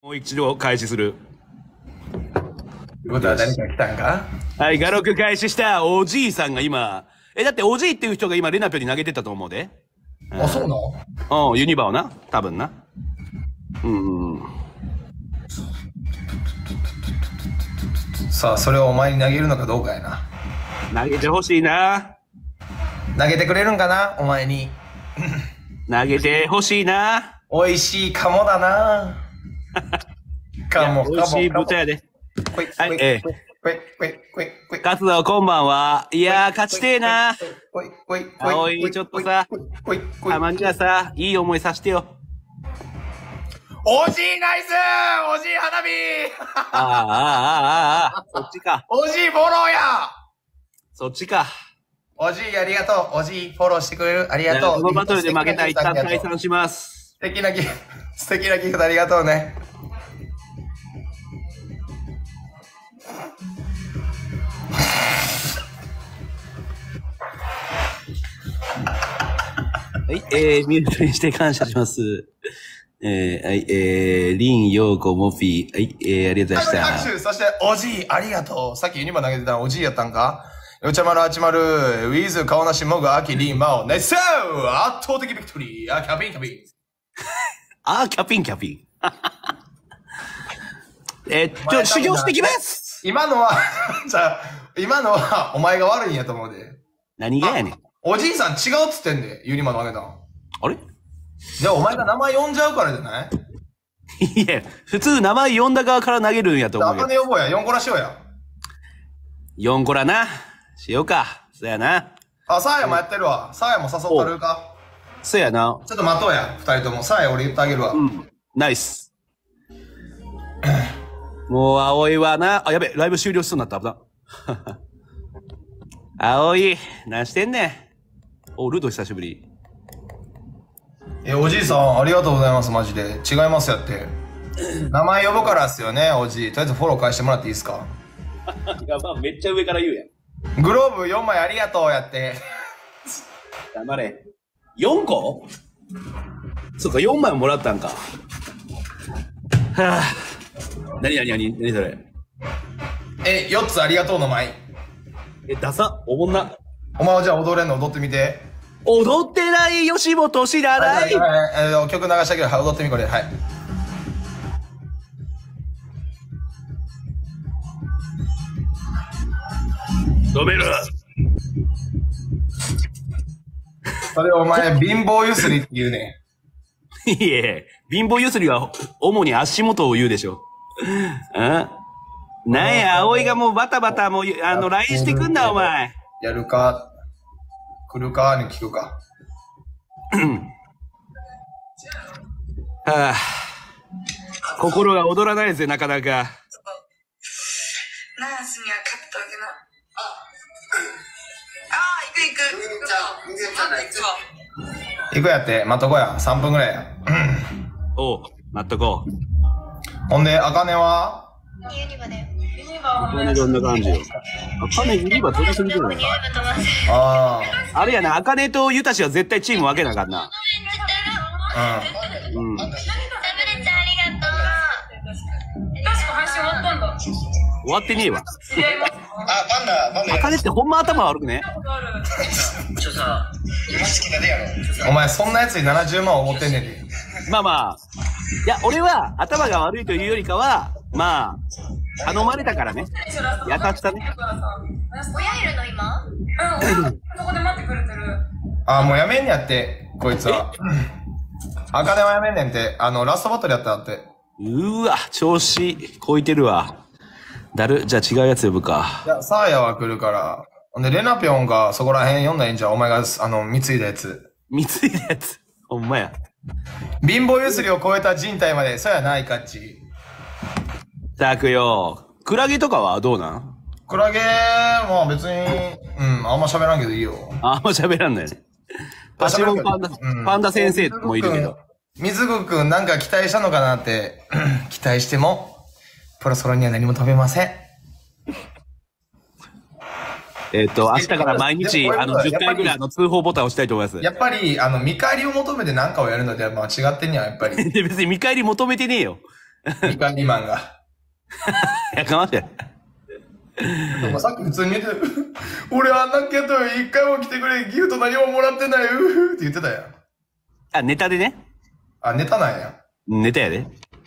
もう一度開始する。 ということは誰か来たんか？ はい、画録開始したおじいさんが今、だっておじいっていう人が今レナピョに投げてたと思うで。 あ、そうなの？ うん、ユニバをな。多分な。 さあ、それをお前に投げるのかどうかやな。 投げてほしいな。 投げてくれるんかなお前に。 投げてほしいな。 美味しいかもだな。かも、 美味しい豚やで。はい、活動こんばんは。いやー、勝ちてえな。おい、ちょっとさ、たまにはさ、いい思いさせてよ。 おじいナイスおじい花火そっちか。 おじいフォローやそっちか。 おじいありがとう。おじいフォローしてくれるありがとう。 このバトルで負けたら一旦退散します。 素敵なギフトありがとうね。 はい、ミュートにして感謝します。はい、リン、ヨーコ、モフィー、はい、ありがとうございました。 拍手、そして、おじい、ありがとう。さっきユニバ投げてたおじいやったんか？よちゃまるあちまる、ウィズ、顔なし、モグ、アキ、リン、マオ、ナイス圧倒的ビクトリー。キャピン。 キャピン。修行してきます。 今のは、お前が悪いんやと思うで。 何がやねん。 おじいさん違うっつってんで、ユニバ投げたん。 あれ？ じゃあお前が名前呼んじゃうからじゃない？ いや、普通名前呼んだ側から投げるんやと思うよ。 あかね呼ぼうや、4コラしようや。 4コラな。しようか。そやな。 あ、サーヤもやってるわ。サーヤも誘ったるか。 そやな。 ちょっと待とうや、2人とも。サーヤ俺言ってあげるわ。 ナイス。もう、葵はな、やべ、ライブ終了しそうになった。危な。葵、何してんねん。お、ルート久しぶり。 おじいさん、ありがとうございます、マジで。違いますやって。名前呼ぶからっすよね、おじい。とりあえずフォロー返してもらっていいですか？ いや、まあ、めっちゃ上から言うやん。 グローブ4枚ありがとうやって。 黙れ。4個？そっか、4枚もらったんか。はぁ。何それ。 4つありがとうの舞。 ダサおもんな。 お前はじゃあ踊れんの踊ってみて。 踊ってない吉本知らない。 曲流したけど、踊ってみこれ。はい。 止める。 それお前、貧乏ゆすりって言うね。 いえ、貧乏ゆすりは主に足元を言うでしょ。なんや、葵がもうバタバタもう、LINE してくんな、お前。 やるか、来るかに聞くか。 はぁ、心が踊らないぜ、なかなか。 ナースには勝ったわけな。 行くやって、待っとこや。3分ぐらいや。 おう、待っとこう。 ほんで、あかねは？ ユニバだよ。 あかねどんな感じよ。あかねユニバ飛びすぎじゃない？あれやな、あかねとゆたしは絶対チーム分けなあかんな。 タブレットありがとう。確か配信終わったんだ。 終わってねえわ。 あ、パンダ。 あかねってほんま頭悪くね？ お前、そんなやつに70万思ってんねんで。 まあまあ。いや、俺は頭が悪いというよりかは、まあ、頼まれたからね。やたったね。 親いるの今？そこで待ってくれてる。 あ、もうやめんねやって、こいつは。あかねはやめんねんって、ラストバトルやったって。 うーわ、調子、こいてるわ。じゃあ違うやつ呼ぶか。 いや、サーヤは来るから。ほんで、レナピョンがそこら辺読んだらいいんじゃん。お前が、貢いだやつ。 貢いだやつ。ほんまや。 貧乏ゆすりを超えた人体まで、そうやないかっち。 たくよ。クラゲとかはどうなん？ クラゲは別に、あんま喋らんけどいいよ。 あんま喋らんのよね。パチモンパンダ先生もいるけど。 水具くんなんか期待したのかなって、期待しても、プロソロには何も飛べません。 明日から毎日、10回ぐらい通報ボタンを押したいと思います。 やっぱり、見返りを求めて何かをやるのでは間違ってんや、やっぱり。 で、別に見返り求めてねえよ。 みかん2万が。 やかましい。 でもさっき普通に言ってた。俺あんなけど一回も来てくれ、ギフト何ももらってない、って言ってたやん。 あ、ネタでね。 あ、ネタなんや。 ネタやで。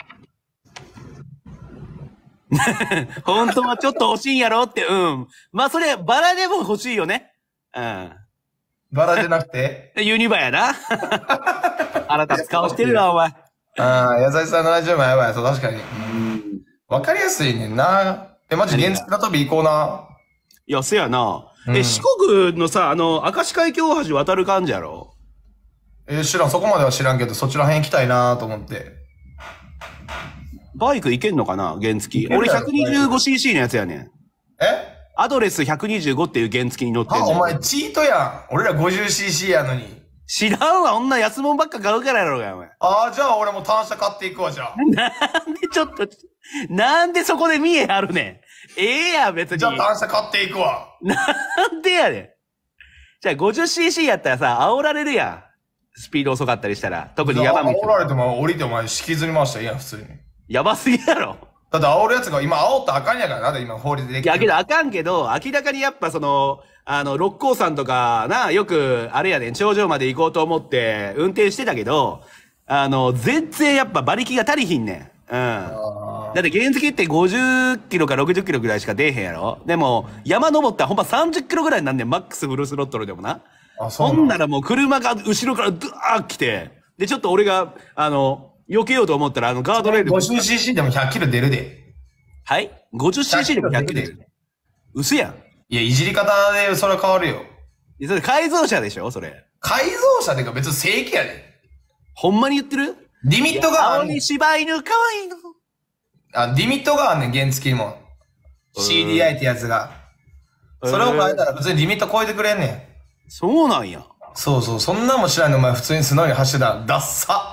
本当はちょっと欲しいんやろって、うん。まあ、それ、バラでも欲しいよね。うん。 バラじゃなくてユニバやな。あなた顔してるわ、お前。 ああ、優しさ70万やばい、そう、確かに。わかりやすいねんな。マジ原付の旅行こうな。 いや、せやな。 うん、 四国のさ、明石海峡大橋渡る感じやろ？ 知らん、そこまでは知らんけど、そっちら辺行きたいなと思って。 バイク行けんのかな原付。俺 125cc のやつやねん。アドレス125っていう原付に乗ってんねん。 お前チートやん。俺ら 50cc やのに。 知らんわ、女安物ばっか買うからやろうが、お前。 ああ、じゃあ俺も単車買っていくわ、じゃあ。 なんでちょっと、なんでそこで見えあるねん。や、別に。 じゃあ単車買っていくわ。 なんでやねん。じゃあ 50cc やったらさ、煽られるやん。スピード遅かったりしたら。特に山道。 煽られても降りてお前引きずり回したらいいやん、普通に。 やばすぎやろ。 だって煽るやつが今煽ったらあかんやからな、今法律でできてる。 いや、けどあかんけど、明らかにやっぱその、六甲山とかな、よく、あれやねん、頂上まで行こうと思って、運転してたけど、全然やっぱ馬力が足りひんねん。うん。だって原付って50キロか60キロぐらいしか出えへんやろ。でも、山登ったらほんま30キロぐらいになんねん、マックスフルスロットルでもな。そんならもう車が後ろからドゥー来て、で、ちょっと俺が、避けようと思ったら、ガードレール。 50cc でも100キロ出るで。 はい ?50cc でも100キロ出る。嘘やん。 いや、いじり方でそれ変わるよ。 それ改造車でしょそれ。 改造車ってか別に正規やで。 ほんまに言ってる？ リミットがあんねん。 青に柴犬かわいいの。 リミットがあんねん、原付にも。CDI ってやつが。それを変えたら普通にリミット超えてくれんねん。 そうなんや。 そうそう、そんなんも知らんのお前普通に素直に走ってたら、ダッサ。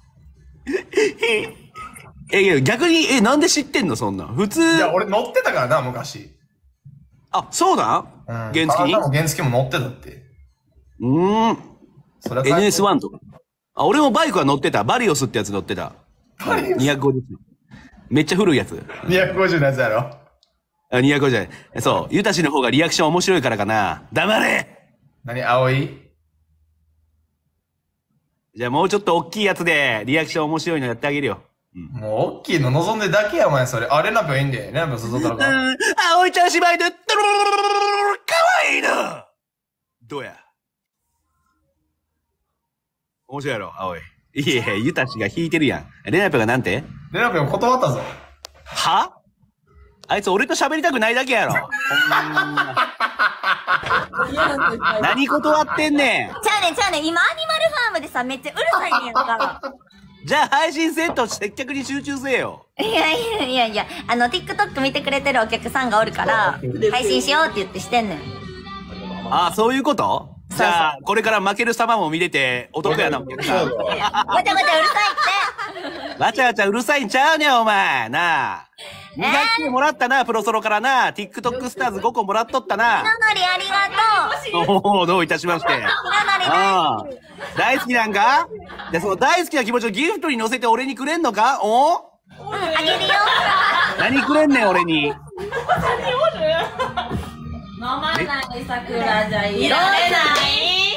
逆に、なんで知ってんのそんなん。普通。 いや、俺乗ってたからな、昔。 あ、そうだ、 うん、 原付に原付も乗ってたって。 それ NS1 とか。あ、俺もバイクは乗ってた。バリオスってやつ乗ってた。250。めっちゃ古いやつ。 250のやつやろ。 あ、250。そう。ユタシの方がリアクション面白いからかな。黙れ！ 何、葵？ じゃあもうちょっと大きいやつで、リアクション面白いのやってあげるよ。 もう大きいの望んでだけや、お前それ。あ、レナピョンいいんで。レナピョン誘ったらか。 葵ちゃん芝居で、かわいいな！どうや？面白いやろ、葵。いやいや、ユタシが弾いてるやん。レナピョンがなんて？ レナピョン断ったぞ。 は？あいつ俺と喋りたくないだけやろ。何断ってんねん。 ちゃうねん。今アニマルファームでさ、めっちゃうるさいねんか。 じゃあ配信セット接客に集中せよ。 いや、TikTok 見てくれてるお客さんがおるから、配信しようって言ってしてんねん。 あ、そういうこと？じゃあ、これから負ける様も見れて、お得やな、お客さん。 わちゃわちゃうるさいって。 わちゃわちゃうるさいんちゃうねん、お前。なあ。200件もらったな、プロソロからな。TikTok スターズ5個もらっとったな。 ひなのりありがとう。 おお、どういたしまして。 ひなのり大好きなんか？で、その大好きな気持ちをギフトに乗せて俺にくれんのか？ あげるよ。 何くれんねん、俺に。 飲まない桜じゃいられない。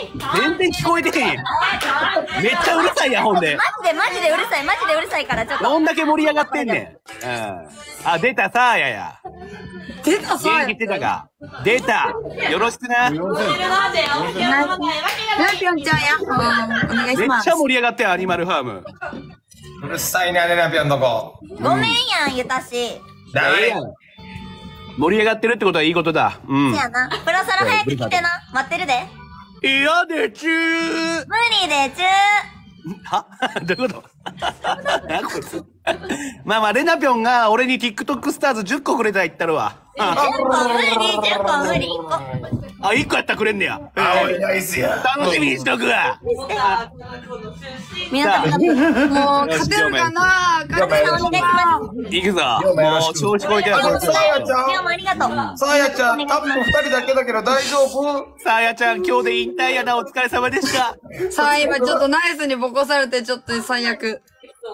全然聞こえてへんやん。めっちゃうるさいやん、ほんで。 マジでうるさいから、ちょっと。 どんだけ盛り上がってんねん。あ、出た、さあやや。 出たさ元気出たか。出た。よろしくな。 レナピョンちゃんや。お願いします。 めっちゃ盛り上がってよ、アニマルファーム。 うるさいな、レナピョンとこ。 ごめんやん、ゆたし。 ダメやん。 盛り上がってるってことはいいことだ。 そやな。プロソロ早く来てな。待ってるで。 嫌でちゅー。 無理でちゅはどういうこと何こいつまあ、レナピョンが俺に TikTok スターズ10個くれたら言ったるわ。 10個無理。 あ、1個やったらくれんねや。 青いナイスや。 楽しみにしとくわ。 皆さん、 もう、勝てるかな？勝てるかな？ 行くぞ。もう、調子こいてる。 さやちゃん。 今日もありがとう。 さやちゃん、タップ2人だけだけど大丈夫？ さあやちゃん、今日で引退やな。お疲れ様でした。 さあ、今ちょっとナイスにボコされて、ちょっと最悪。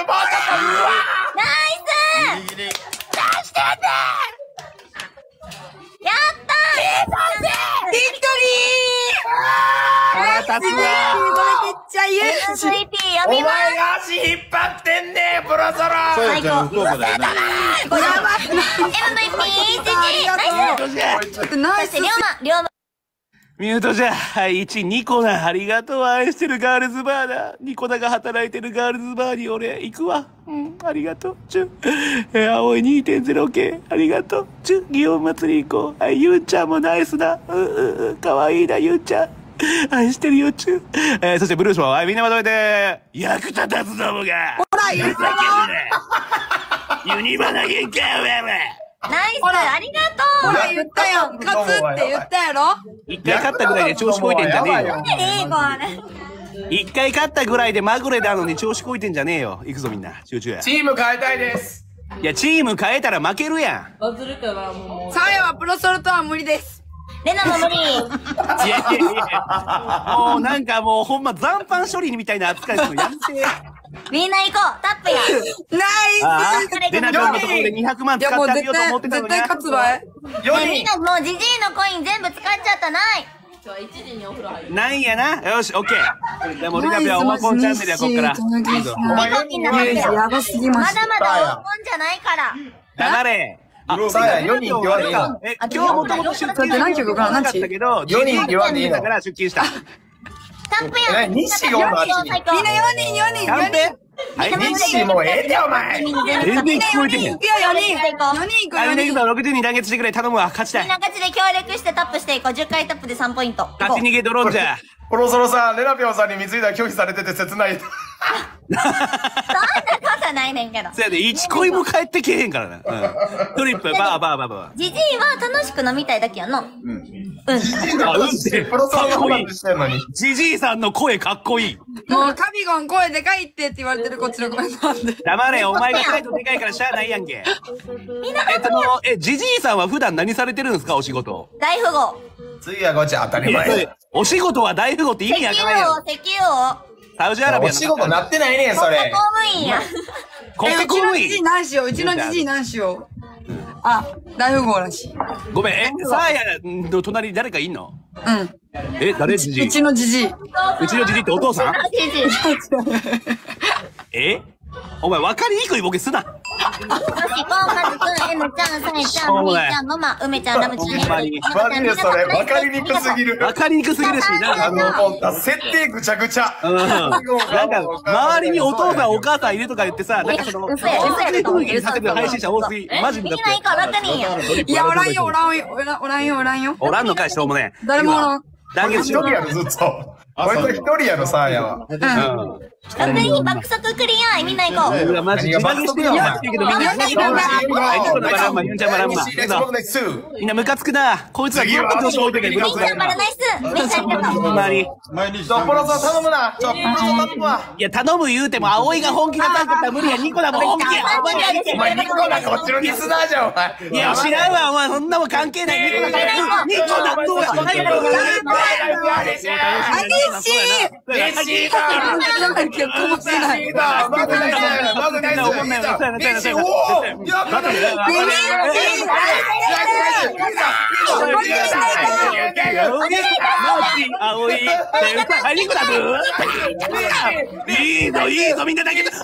と、もうちょっと、うわナイスギリギリ。 出してんねやったービクトリー腹立つわ。 これめっちゃ言う。 MVP お前読みますが足引っ張ってんねプロソロさやちゃん、福岡だよね。 これやばい。 MVP ありがとう。 じゃあ、 ちょっとナイス。 龍馬ミュートじゃあ、1、ニコナ、ありがとう。愛してるガールズバーだ。ニコナが働いてるガールズバーに俺、行くわ。ありがとう。青い 2.0K、ありがとう。祇園祭り行こう。ゆうちゃんもナイスだ。かわいいな、ゆうちゃん。 愛してるよ、チュー。そしてブルースは、みんなまとめて、役立たずどもが。 ほら、言ったろ。 ユニバ投げんかよ、お前。 ナイスありがとうほら、言ったやん。勝つって言ったやろ。 一回勝ったぐらいで調子こいてんじゃねえよ。一回勝ったぐらいでまぐれなのに調子こいてんじゃねえよ。行くぞみんな。集中や。 チーム変えたいです。 いや、チーム変えたら負けるやん。 バズるからもう。 サーヤはプロソルとは無理です。 レナも無理。 いやいやいや。もうなんかもうほんま残飯処理みたいな扱いするのやめて。 みんな行こうタップや。 ナイス。 レナちゃんのところで200万使ってあげようと思ってたのに。 絶対勝つわい。 みんなもうジジイのコイン全部使っちゃったない。 今日1時にお風呂入る。 ないんやな。よし、オッケー。でもリナピはオワコンチャンネルや、こっから。 お前4人やばすぎましまだまだオワコンじゃないから。 黙れ。 さあ4人って言わんでいいの。 今日もともと出勤何曲かなかったけど、 4人って言わんでいいの。 だから出勤した。 タップや。 西がおるのあっちに。 みんな4人。 キャンペはい、西もうええってお前。 全然聞こえてへん。 行くよ、4人行くよ、4人。 60人団結してくれ、頼むわ、勝ちたい。 みんな勝ちで協力してタップしていこう。10回タップで3ポイント。 勝ち逃げドローンじゃ。 ポロソロさん、レナピョンさんに貢いだ拒否されてて切ない。 そんなことないねんけど。 そうやで、1コインも帰ってけへんからな。トリップ、バー。 ジジイは楽しく飲みたいだけやの。 ジジイの話、ポロソロの話してんのに。 ジジイさんの声かっこいい。 もうカビゴン声でかいって言われてるこっちのコメントなんで。 黙れ、お前が態度でかいからしゃあないやんけ。ジジイさんは普段何されてるんですか、お仕事。 大富豪。 次はこっち当たり前。 お仕事は大富豪って意味わからんやろ。 石油王。 サウジアラビアの。 お仕事なってないねん、それ。 公務員や。 国家公務員。 うちのじじい何しよう、うちのじじい何しよう。あ、大富豪らしい。 ごめん、サーヤの隣に誰かいんの？ うん。 誰ジジイ？ うちのじじい。 うちのじじいってお父さん？ ジジイ。 お前分かりにくいボケすな。 よし、こう、かずくん、N ちゃん、さえちゃん、みーちゃん、ママ、梅ちゃん、ラムちゃん、 マジでそれ、分かりにくすぎる。 分かりにくすぎるし、なんか設定ぐちゃぐちゃ。 なんか、周りにお父さんお母さんいるとか言ってさ、なんかその、 嘘や雰囲気にさせてる配信者多すぎ。マジでだって。 みんな行こう、6人や。 いや、おらんよ、おらんよ。 おらんのかい、しょうもね。 誰もおらん。 団結しよう。 一人やろ、ずっと。こいつ一人やろ、サーヤは。 6人爆速クリア、みんな行こう。 マジで自慢してよ。みんなムカつくな。こいつはギュッと調子置いてける。 みんなバラナイス。めっちゃありがとう。 ほんまに。 ポロソ頼むな。ポロソ頼むわ。 いや、頼む言うても、葵が本気なタイプだったら無理や。ニコだもん本気や。 お前、ニコだ、こっちのリスナーじゃん、お前。 いや、知らんわ、お前、そんなもん関係ない。ニコだ、どうや。いいぞ、みんなだけど。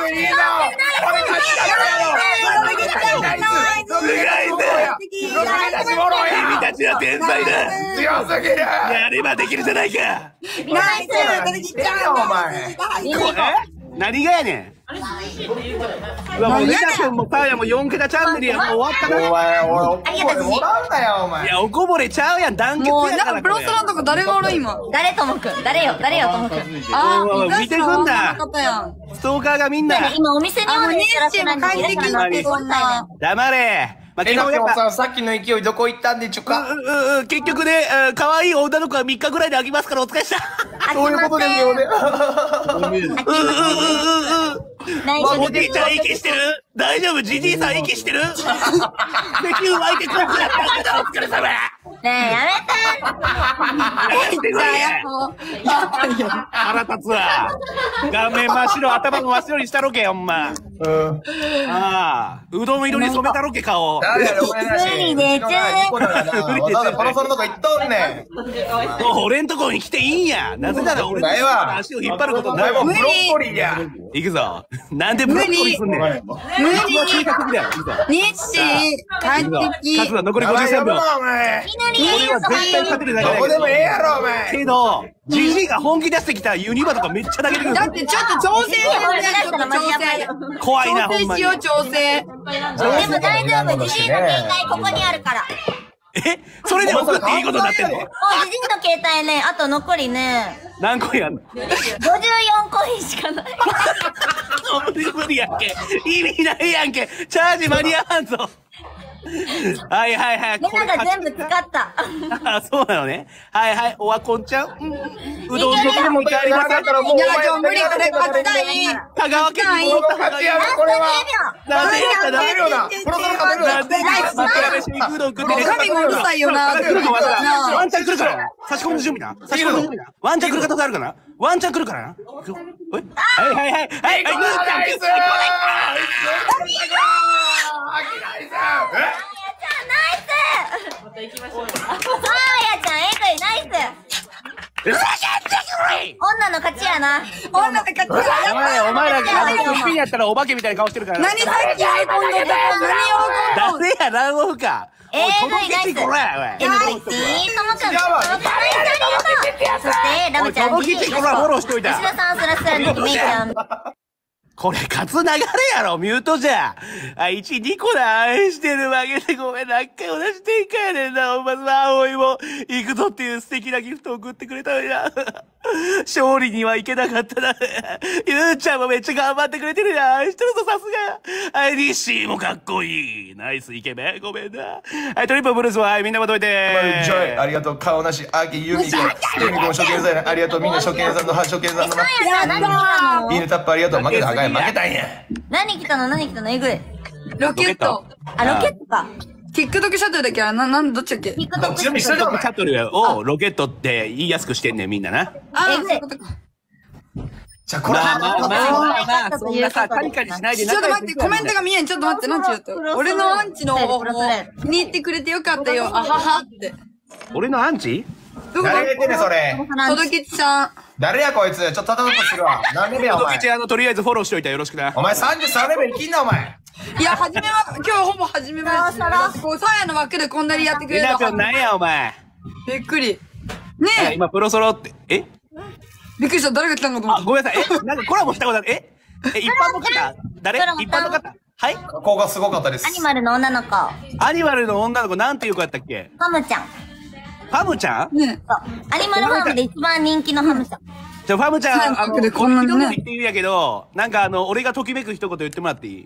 君たちは天才だ。 強すぎる。 やればできるじゃないか。 ナイス。 お前。 何がやねん。うわ、もうレナ君もサーヤも4桁チャンネルや。もう終わったな。 お前、俺、おこぼれもらうんだよ、お前。 いや、おこぼれちゃうやん。団結もう、 やから。 なんかプロストランとか誰がおる今。 誰ともくん誰よ、ともくん。 あー、見てくんだ。ストーカーがみんな。 今お店におるニッチも帰ってきて、そんな。 黙れ。 まあ、基本やっぱさっきの勢いどこ行ったんでちゅか。 結局ね、可愛い女の子は3日ぐらいで飽きますからお疲れした。 そういうことですよね。 おじいちゃん息してる？大丈夫？じじいさん息してる？石油湧いてこうやったんだ。お疲れ様。 ねえ、やめて。 腹立つわ。顔面真っ白、頭も真っ白にしたろけ、ほんま。ああ、うどん色に染めたろけ、顔。 無理でちゅ。 わざわざポロソロのとこ行っとんねん。 俺んとこに来ていいんや。なぜなら俺の足を引っ張ることない。 ブロッコリーや。 行くぞ。なんでブロッコリーすんねん。 無理。ニッチ、帰ってき。 勝つの残り53秒。 俺は絶対勝てるだけだけど。 どこでもええやろ、お前。 けど、ジジイが本気出してきたユニバとかめっちゃ投げてくる。 だってちょっと調整するやん、ちょっと調整。 怖いな、ほんまに。 調整しよう、調整。 でも大丈夫、ジジイの限界ここにあるから。 えそれで送っていいことになってんの？ もうジジイの携帯ね、あと残りね、 何個やんの？ 54コインしかない。 無理やんけ。意味ないやんけ。チャージ間に合わんぞ。はいはいはい。 レナが全部使った。 あ、そうなのね。はいはい。オワコンちゃん。うどん職でも帰りません。 いや、でも無理、これ勝ちたい。 香川県に戻った方がいい。 これは。 なんでやった勝てるよな。プロソロ勝てるよな。 なんで枕飯にうどん食ってね。 神がうるさいよな。 ワンチャン来るからな。差し込む準備な。差し込む準備な。ワンチャン来るかどうかあるかな。ワンチャン来るからな。はいはいはい。はいはい。 ナイスまた行きましょう。 あーやちゃん、えぐい、ナイス。女の勝ちやな。 女の勝ちや。 お前らがすっぴんやったらお化けみたいな顔してるからな。 何さっき喜んでたの？何喜んでたの？ 誰や、ランオフか。 えぐい、ナイス。 届けてこら、おい。 MVP、ともくん、そして、ラムちゃん、 届けてこら、フォローしといた。 吉田さん、スラスラのきめいちゃん。 これ、勝つ流れやろ、ミュートじゃ。あ、1、2個だ、愛してる負けてごめん、何回同じ展開やねんな。お前、葵も、行くぞっていう素敵なギフトを送ってくれたのにな。勝利にはいけなかったな。ゆうちゃんもめっちゃ頑張ってくれてるな。愛してるぞ、さすが。はい、リッシーもかっこいい。ナイスイケメン、ごめんな。はい、トリップブルースは、はい、みんなまとめて。 ジョイ、ありがとう。顔なし、秋、ユミコ、ユミコも初見さん、ありがとう。みんな初見さんの、初見さんのな。 何来たの？ いいねタップありがとう。負けた、負けたんや。 何来たのえぐい。 ロケット。 あ、ロケットか。 TikTok シャトルだっけ？どっちだっけ？ TikTok 準備してるのチャトルをロケットって言いやすくしてんねん、みんなな。 あ、 えぐいそういうことか。 じゃあこれ、 そんなさ、カリカリしないでちょっと待って、コメントが見えん。ちょっと待って、なんちゅうと。俺のアンチの方法、気に入ってくれてよかったよ。あははって。 俺のアンチ？ どこ誰が言ってんねん、それ。 届きちさん。 誰やこいつ。ちょっと叩こうとするわ。何レベルや、お前。 とりあえずフォローしといたらよろしくな。 お前33レベル生きんな、お前。 いや、今日ほぼ初めまして。こう、サーヤの枠でこんなにやってくれレるナピョンなんや、お前。 びっくり。ねえ。 今、プロソロって、 びっくりした。誰が来たのかと思っあ、ごめんなさい。なんかコラボしたことある。一般の方誰？一般の方はい？ ここがすごかったです。 アニマルの女の子。 アニマルの女の子なんていう子やったっけ？ ハムちゃん。 ファムちゃん？ ねそう。アニマルファームで一番人気のハムちゃん。 ファムちゃん、 こんなにね一言言って言うんやけど、なんか俺がときめく一言言ってもらっていい？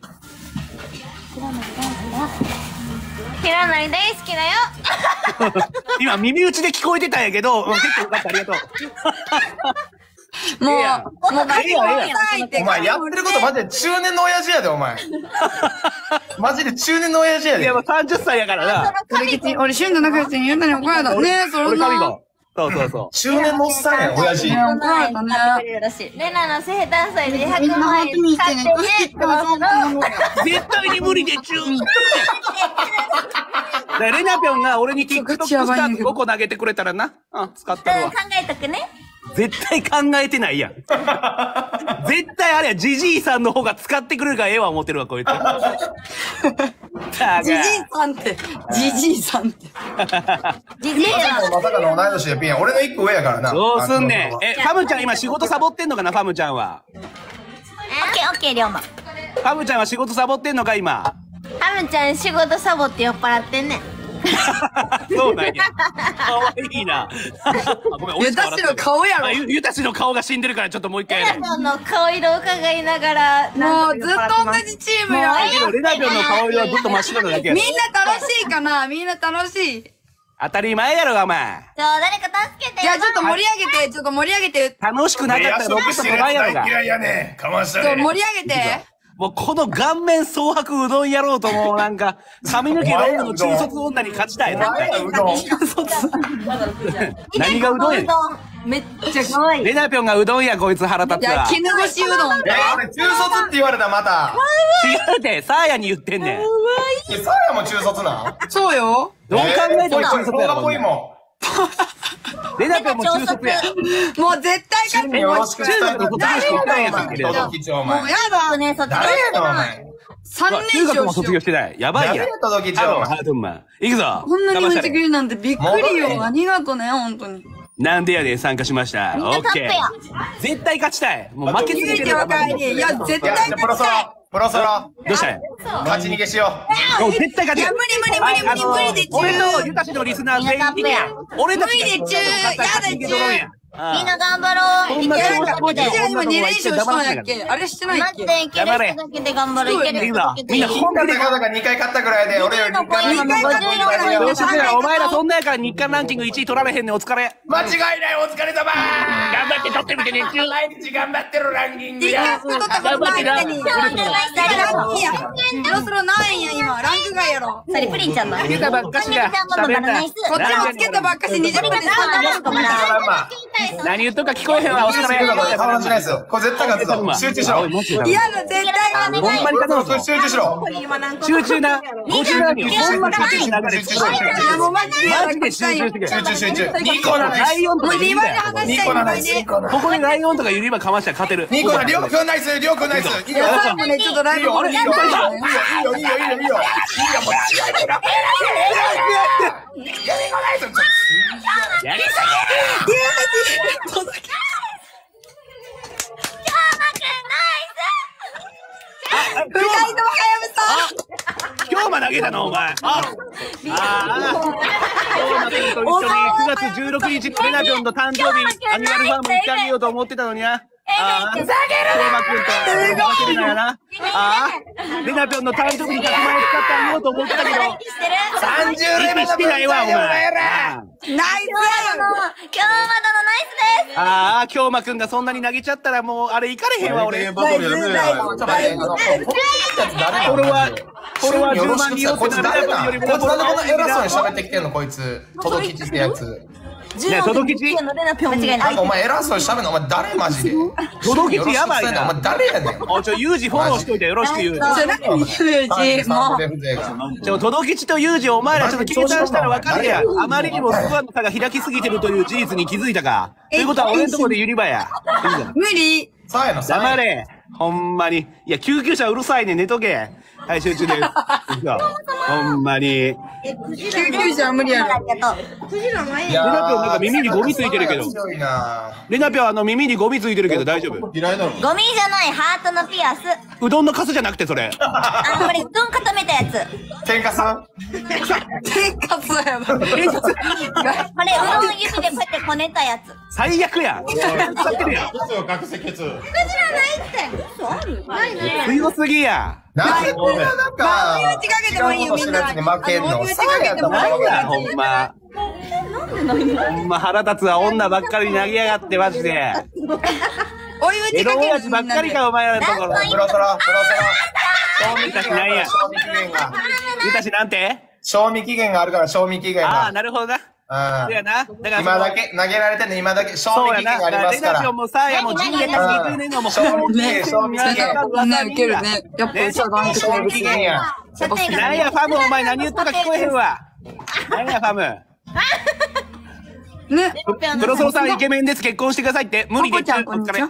ひらのり大好きだよ。 今耳打ちで聞こえてたんやけど、結構よかった、ありがとう。 もう、 ええやんもう、 ええやんええやんお前やってることマジで中年の親父やで、お前。マジで中年の親父やでいや、。もう30歳やからな。 俺、旬の中やつに言うたに怒られた。ねえ、それな。 俺神子。そうそうそう。 中年のおっさんや、親父。 ねえ、怒られたね。 レナの生誕祭でみん 100 な万円ハートにしてね。 絶対に無理でちゅう。レナピョンが俺に TikTok スタート5個投げてくれたらな。うん、使ったるわ考。えとくね。 絶対考えてないやん。絶対あれや、ジジイさんの方が使ってくれるからええわ思ってるわ、こいつ。 じじいさんって、じじいさんって。 ジジイは。 まさかの同い年でピンや。俺の1個上やからな。 どうすんねん。ファムちゃん今仕事サボってんのかな、ファムちゃんは。 オッケー、龍馬。 ファムちゃんは仕事サボってんのか、今。 ハムちゃん仕事サボって酔っ払ってんねん。 そうなんや。かわいいな。ごめん、 ゆたしの顔やろ。 ゆたしの顔が死んでるからちょっともう一回やる。 レナの顔色を伺いながら、 もうずっと同じチームよ。 けどレナピョンの顔色はずっと真っ白なだけやろ。 みんな楽しいかな？みんな楽しい。 当たり前やろが、お前。 誰か助けて。 いや、ちょっと盛り上げて、 楽しくなかったらロケットもないやろが。 嫌いやね。かましたちょっとね。 盛り上げて。 もうこの顔面蒼白うどんやろうともうなんか、髪の毛ロングの中卒女に勝ちたい。なんかうどん。 何がうどんやねん。 めっちゃ可愛い。 レナピョンがうどんや、こいつ腹立つわ。 絹ごしうどん。 いや、俺中卒って言われた、また。 違うて、サーヤに言ってんねん。 サーヤも中卒なんそうよ。 どう考えても中卒やろ。 かっこいいもレナピョンも中卒や。 もう絶対勝ってん。よろしく伝えて中学卒業してないやんけど。 届きちょ、お前。 もうやだ。 ね、そっち誰やの、お前。 3 中年学も卒生しよう。 業してない。やばいやん。 誰や、届きちょ、お前。 ハートンマン。行くぞ。 こんなに言ってくれるなんてびっくり戻れよ。ありがとね、本当に。 なんでやで参加しました。 みんオッケなタップやー。絶対勝ちたい。もう負け続けてる言うてわかり。いや、絶対プロソロ。プロソロ。 どうしたんや。 勝ち逃げしよもう絶対勝てる。 無理で俺とゆたしのリスナー全員俺たちが無理でちゅやだみんな頑張ろう。いけるだけで。 今2連勝したんやっけあれしてないっけ待って、いけるだけで頑張ろう。いけるだけで。 みんな本気で。 だから2回勝ったぐらいで、俺より2回勝ったよし、お前らそんなやから日韓ランキング1位取られへんねん、お疲れ。 間違いない、お疲れ様。 頑張って取ってみてね。 毎日頑張ってるランキングや。 頑張ってな。そろそろ何円や今、ランク外やろ。 それプリンちゃんの。 つけたばっかしが喋んな。 こっちもつけたばっかし20分で何言っとか聞こえへんわ、お疲れ。 変わらないですよ。これ絶対勝つぞ。集中しろ。 嫌だ、絶対ほんまに勝つぞ。 集中しろ。 集中な。57秒。ほんま勝ちに流れ。 もうマジで集中してくれ。 集中。2個なライオンとか 2倍で話したい2倍で。 ここでライオンとか指ばかましたら勝てる。 2個な、りょうくんナイス、りょうくんナイス。いいよ、 最後ね、ちょっとライブいいよ、もう違いない。 やり二人とも今日も投げたのお前。今日もと一緒に9月16日レナピョンの誕生日アニマルファーム行ってあげようと思ってたのにな。ふざけるな。負けるなよな。レナピョンの誕生日に100万円使ってあげようと思ってたけど。30レベルしてないわお前。 ナイス今日まだのナイスです。 京馬くんがそんなに投げちゃったらもうあれ行かれへんわ俺。フォロワー10万人よってなればよりも。 こいつなんでこんな偉そうに喋ってきてんのこいつ。トドキチってやつ。 ねトドキチ？ 間違いない。 お前偉そうに喋るのお前誰マジで。 トドキチやばいな。 お前誰やねん。 ユージフォローしといてよろしくユージ。トドキチとユージお前らちょっと計算したら分かるやん。あまりにもスコアの差が開きすぎてるという事実に気づいたか。ということは俺んとこでユリバや。 無理。 黙れ。ほんまに。いや、救急車うるさいね、寝とけ。はい、集中です。ほんまに。 救急車は無理やろ。 レナピョンなんか耳にゴミついてるけど。レナピョン耳にゴミついてるけど大丈夫？ ゴミじゃないハートのピアス。 うどんのカスじゃなくてそれ。 これうどん固めたやつ。 天かす？ 天かすやろ。 これうどん指でこうやってこねたやつ。 最悪やん。 ケツクジラないって。嘘ある？ないね。 強すぎや。 なんでこんななんか。 追い打ちかけてもいいよみんな。 負けんの。 追い打ちかけてもいいよ。 ほんま。ほんま腹立つわ女ばっかりに投げやがってマジで。 追い打ちかけるばっかりかお前らのところ。 プロソロ。 ゆたしなんや。ゆたしなんて？ 賞味期限があるから賞味期限が。 なるほどな。そうやな。だから今だけ投げられてんね今だけ賞味期限がありますから。 レナピョンもサーヤも10年か20年のも賞味期限。 ね、ウケるね。やっぱうちはランク賞味期限や。 なんやファムお前何言ったか聞こえへんわ。なんやファム。 ね。 プロソロさんイケメンです結婚してくださいって無理で。 何言うてる？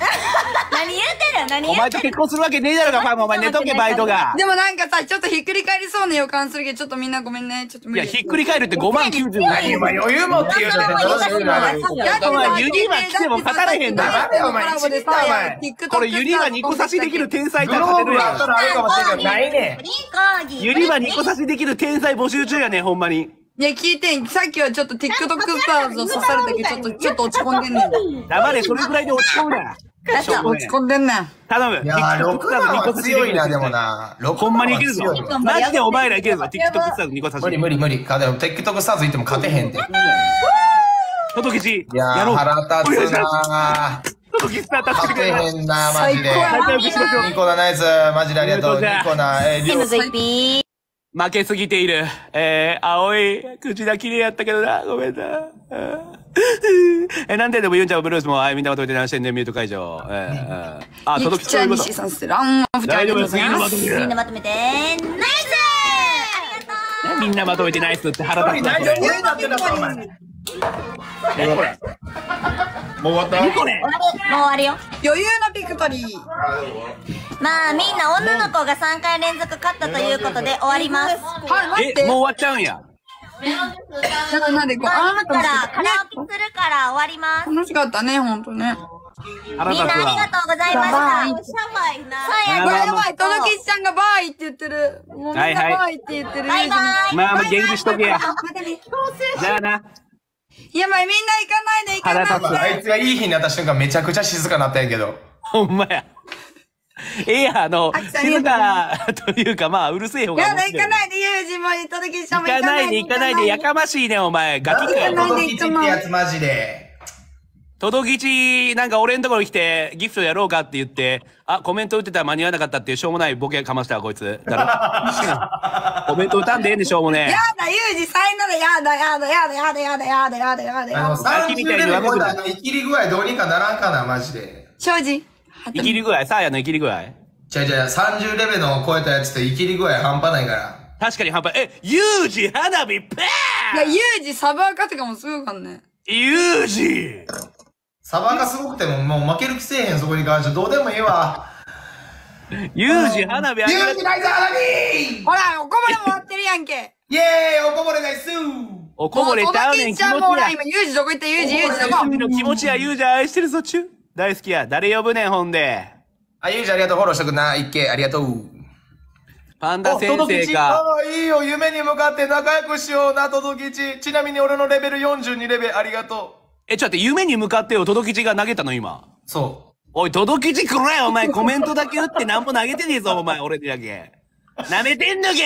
お前と結婚するわけねえだろがファムお前寝とけバイトが。 でもなんかさちょっとひっくり返りそうな予感するけどちょっとみんなごめんねちょっと無理。 いやひっくり返るって5万90円。 今余裕持って言うのお前ユニバ来ても勝たれへんだ。 お前これユニバ2個差しできる天才から勝てるやん。 ないね。 ユニバ2個差しできる天才募集中やねほんまに。 いや、聞いてん。さっきはちょっと TikTok スターズを刺されたけど、ちょっと落ち込んでんねん。 黙れ、それぐらいで落ち込むな。 落ち込んでんねん。 頼む。 いやー、6番は強いな、でもな。 ほんまにいけるぞ。マジでお前らいけるぞ。TikTok スターズ2個差し。 無理。TikTok スターズ行っても勝てへんて。 トトキチ。 いやー、腹立つなー。 トトキスター助けてくれ。 勝てへんな、マジで。ニコナナイス、マジでありがとう。ニコナ、 MVP。 負けすぎている。青い、口だ綺麗やったけどな。ごめんな。なんででもユンちゃんブルースも、みんなまとめて何してんねん、ミュート会場。 届きちゃう西さんすらん。 大丈夫です。みんなまとめて。 みんなまとめて、ナイスみんなまとめてナイスって腹立つな。これ。 もう終わった？ 何これ？ もう終わるよ。 余裕のビクトリー。 まあみんな女の子が3回連続勝ったということで終わります。 はい、待って。 もう終わっちゃうんや。 なんでこう、 今からカラオケするから終わります。 楽しかったね、ほんとね。 みんなありがとうございました。 やばい、トドキチちゃんがバー行っって言ってる。もうみんなバイって言ってる。 バイバイ。 まあ、元気しとけや。 またね。 じゃあな。 いや、まあみんな行かないで行かない腹立つあいつがいい日になった瞬間めちゃくちゃ静かになったんやけど。 ほんまや。静かというか、まあ、うるせえ方で。 が。 やだ、行かないで、ユージも届けしても行かないで、行かないで、やかましいね、お前。ガキかよ。 届きちってやつマジで。 届きち、なんか俺のところに来て、ギフトやろうかって言って、あ、コメント打ってたら間に合わなかったっていうしょうもないボケかましたわ、こいつ。だからコメント打たんでええんでしょうもね。 やだ、ユージ、才能だ、やだ、やだ、やだ、やだ、やだ、やだ、やだ、やだ、やだ。 30レベル超えたら生きり具合どうにかならんかな、マジで。 庄司。 生きり具合、サーヤの生きり具合。 違う、30レベルの超えたやつって生きり具合半端ないから。 確かに半端、ユージ花火パいや、 ーユージ、サバーカとかもすごいからね。 ユージサバがすごくてももう負ける気せえへん、そこに関して。どうでもいいわ。 ユージ花火ユージナイス花火ほら、おこぼれもらってるやんけ。 イェーイおこぼれですおこぼれちゃうねん、気持ちちゃんもほら、 や。 今、ユージどこ行ったユージ、ユージどこユージの気持ちや、ユージ愛してるそっちゅう。大好きや。誰呼ぶねん、ほんで。 あ、ユージありがとう、フォローしとくな。一軒ありがとう。 パンダ先生が。 ああ、いいよ、夢に向かって仲良くしような、届きち。ちなみに俺のレベル42レベルありがとう。 ちょっと待って、夢に向かってよ、届きちが投げたの、今。 そおい、届きちくれお前、コメントだけ打って何も投げてねえぞ、お前、俺だけ。舐めてんのけ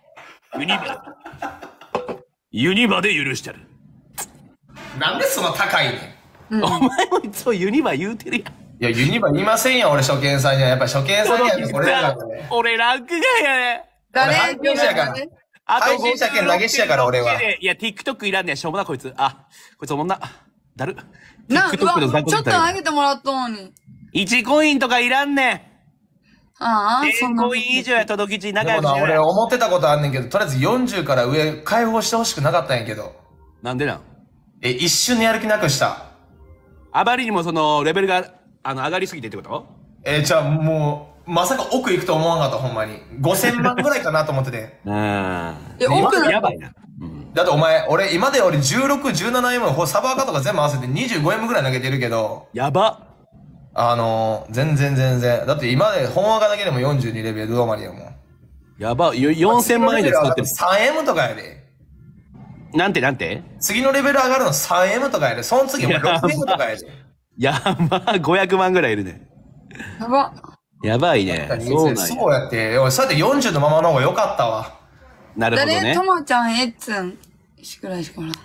ユニバで許してる。 う。なんでそんな高いねん。 お前もいつもユニバ言うてるやん。 いや、ユニバ言いませんよ、俺初見さんには。やっぱ初見さんにはこれだからね。 俺ランク外やね。 誰配信者やから。 あ配信者兼投げ師やから俺は。 いや、TikTok いらんねん、しょうもな、こいつ。あ、こいつおもんな。だる。 な、う TikTok のわ、 雑魚ちょっと投げてもらったのに。 1コインとかいらんねん。 ああ、そん 10 な。 コイン以上や、届きち、仲でもな、俺良くしよ思ってたことあんねんけど、とりあえず40から上解放してほしくなかったんやけど。 う。なんでなん一瞬でやる気なくした。 あまりにもその、レベルが、上がりすぎてってことじゃあもう、まさか奥行くと思わなかった、ほんまに。5000万ぐらいかなと思ってて。 いや、奥の、 やばいな。 だってお前、俺、今で俺16、17M、サバーカとか全部合わせて 25M ぐらい投げてるけど、 やば。 全然。だって今で本話だけでも42レベル止まりやもん。 やば。4000万円で使ってる。 3M とかやで。 なんて次のレベル上がるの 3M とかやで。その次お前 6M とかやで。 やば。500万ぐらいいるね。 やば。 やばいね。そうなんや。 そうやって。俺、そうやって40のままの方が良かったわ。 なるほどね誰と。もちゃん、エッツン。しくらいしかおらん。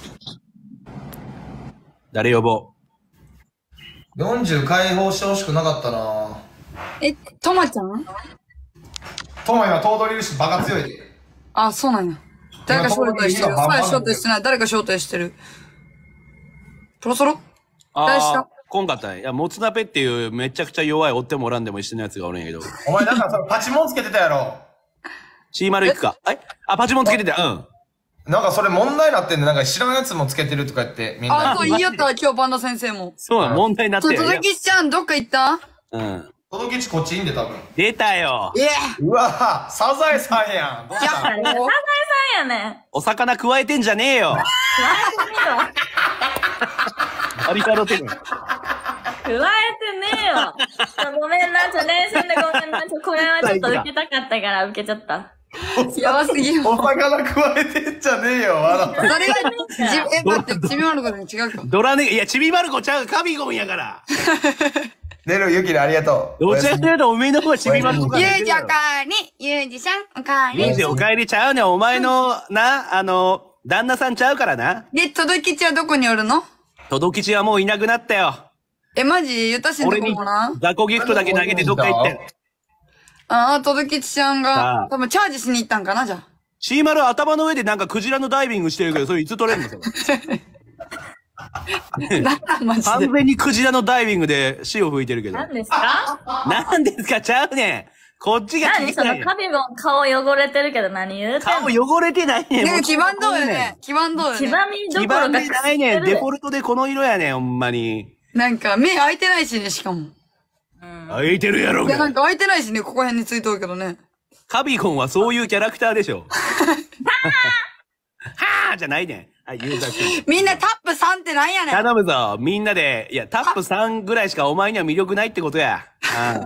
誰呼ぼ 40解放してほしくなかったなともちゃんトモ今、頭取いるしバカ強いで。 あ、そうなんや。誰か招待してる。さあ、招待してない。誰か招待してる。そろそろう。 誰したこんかったね。いや、もつなぺっていうめちゃくちゃ弱い追ってもおらんでも一緒のやつがおるんやけど。 お前なんかそのパチモンつけてたやろ。 チーマル行くか。パチモンつけてた。うん。 なんかそれ問題になってんで、なんか知らんやつもつけてるとか言って、みんな。 あ、そう言いよったわ、今日パンダ先生も。 そうなの、問題になってそう、 る。 鈴木ちゃん、どっか行ったうん。 届きちこっちいいんで多分。 出たよ。 いえうわサザエさんやん。どうしたサザエさんやねん。 お魚加えてんじゃねえよ。ありがとうてる。 加えてねえよ。ごめんな、練習でごめんな。これはちょっと受けたかったから受けちゃった。 やばすぎよ。 お魚加えてんじゃねえよ、あなた。 それは、待って、ちびまる子で違うか。 ドラネいや、ちびまる子ちゃう、カビゴンやから。 ネルユキリありがとう。 どちらかというと、おめえの方がちびまる子かゆうじおかえり、ゆうじさんおかえり。 ゆうじお帰りちゃうねん。お前の、旦那さんちゃうからな。 で、届きちはどこにおるの届きちはもういなくなったよ。 マジゆたしんと俺にこもな。 雑魚ギフトだけ投げてどっか行ってん。 ああ、届きちゃんさがあ、 多分チャージしに行ったんかな、じゃあ。 シーマル頭の上でなんかクジラのダイビングしてるけど、それいつ取れんのそれ。 なんなんマジ完で。 全にクジラのダイビングで潮吹いてるけど。 何ですか？ なんですかちゃうねん。こっちが聞何そのきたい。 カビゴン顔汚れてるけど何言うてん顔の？ 汚れてないねん。 なんか黄ばんどうよね。黄ばんどうよね。 黄ばみど黄ころかばんでないねん。デフォルトでこの色やねん、ほんまに。 なんか目開いてないしね、しかも。 開いてるやろいや、なんが。 か開いてないしね、ここ辺についとるけどね。 カビゴンはそういうキャラクターでしょ。はぁじゃないねん。はい、ゆうたくん。 みんなタップ3ってなんやねん。 頼むぞ。みんなで、いや、タップ3ぐらいしかお前には魅力ないってことや。ああ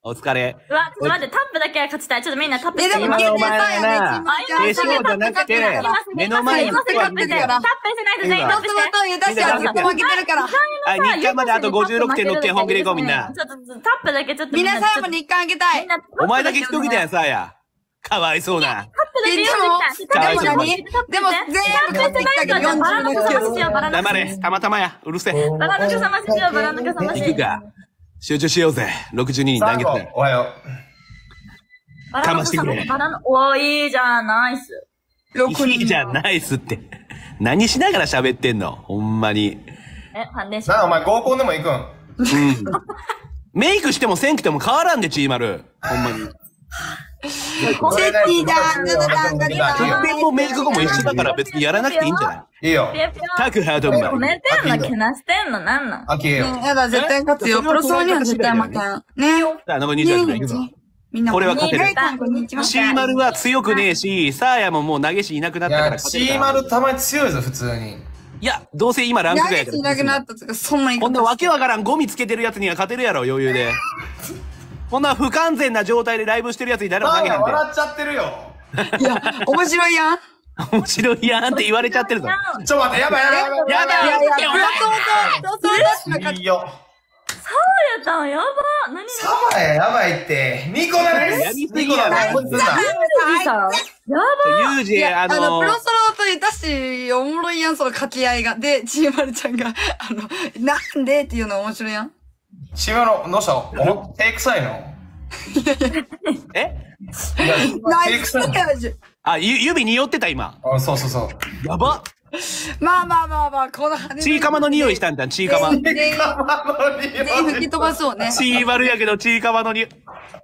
お疲れ。 うわ、ちょっと待って、タップだけは勝ちたい。ちょっとみんなタップでも、 今のお前はな、 今化粧じゃなくて、目の前に今すぐタップして。タップしてないと全員タップして。 ずっと負けてるから。 はい、日韓まであと56点乗って本気でいこうみんな。 ちょっと、タップだけちょっと。 皆さんも日韓あげたい。 お前だけ一人だよ、さあや。かわいそうな。 でも全員勝ってきたけど40 黙れ、たまたまや。うるせえ。 バラ抜かさましよう、バラ抜かさまし。 行くか。集中しようぜ。62人投げて。 おはよバラ抜かさまし。バラの、おー、いいじゃん、ナイス。 いいじゃん、ナイスって。何しながら喋ってんのほんまに。 ファンデーシう。 ョン。 なあ、お前合コンでも行くん？ メイクしてもせんくても変わらんで、チーマル。ほんまに。 セッティだ、ヌヌタンが出た。 てっぺんもメイク後も一緒だから別にやらなくていいんじゃないいいよ。 タクハードマン。 褒めてんの、けなしてんの、なんなん？ あきえよ。 やだ、絶対勝つよ。プロソーには絶対負けん。ね。 さあ、残り28分いくぞ。 みんな、 これは勝てる。 こんにちは。 チーマルは強くねえし、サーヤももう投げしいなくなったからいや、チーマルたまに強いぞ、普通に。 いや、どうせ今ランク外やから。 いなくなったとか、そんなに。 こんなわけわからんゴミつけてるやつには勝てるやろ、余裕で。こんな不完全な状態でライブしてるやつに誰も投げへんで。 笑っちゃってるよ。 いや、面白いやん。 面白いやんって言われちゃってるぞ。 ちょ、待って、やばいやばいやばい。 やだよってお前いそうやったん、やば。何サバややばいって。ニコナです。 やりすぎやろニコナこいつさ。 ユージ、 プロソロといたし、おもろいやん、その掛け合いが。で、ちーまるちゃんが、なんでっていうの面白いやん。 チーマル、どうしたの手臭いのえナイス感じ。 あ、指匂ってた今。 あ、そうそうそう。 やば。 まあ、この羽。 チーカマの匂いしたんだ、チーカマ。 全員吹き飛ばそうね。 チーマルやけど、チーカマの匂い。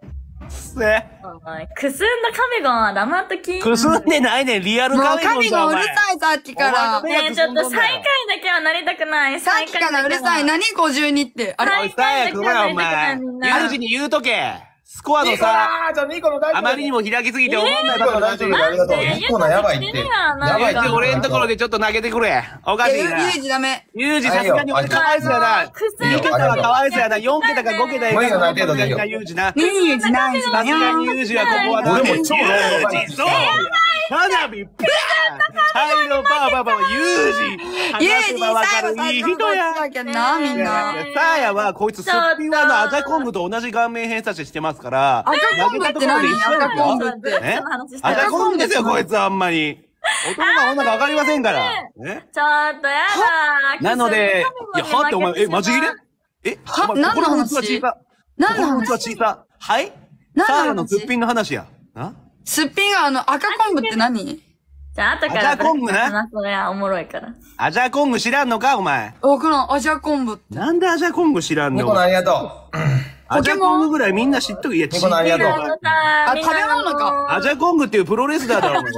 くすんだカメゴンは黙っとき。 くすんでないねん、リアルカメゴン神がうるさい、さっきから。 ねえ、ちょっと最下位だけはなりたくない。 さっきからうるさい。何52って。あれおい、さやくまお前。ユージに言うとけ。スコアのさ、あまりにも開きすぎて思んないバカ大丈夫、ありがとう。ニコナやばいって。やばいって。 俺んところでちょっと投げてくれ。おかしいな。 ユージダメ。 ユージさすがに俺かわいそうやな。2桁はかわいそうやな。4桁か5桁やから。 もういいよな程度でいいよユージな。 ユージないさすがにユージはここはな。 俺も超やばいユージ、そうや。花火、ピャーはいのバーバーバー、ユージ。 ユージ、 話せばわかるいい人や。 な、みんな。 サーヤはこいつすっぴんはアジャコングと同じ顔面偏差値してますから。 赤コンブって何？赤コンブって。 えアジャコングですよ、こいつはあんまり。男が女かわかりませんから。 ちょっとやだ。 なので、いや、はってお前、マジ切れ何の話？何の話？ はいサーヤのすっぴんの話や。 すっぴんが赤コンブって何？ じゃあ、後から。 アジャコングな。 それはおもろいから。 アジャコング知らんのか、お前。 わからん、アジャコンブって。 なんでアジャコング知らんの？ ニコナありがとう。 アジャコングぐらいみんな知っとく。いや、 ニコナありがとう。 あ、食べ物か。 アジャコングっていうプロレスラーだろ、お前。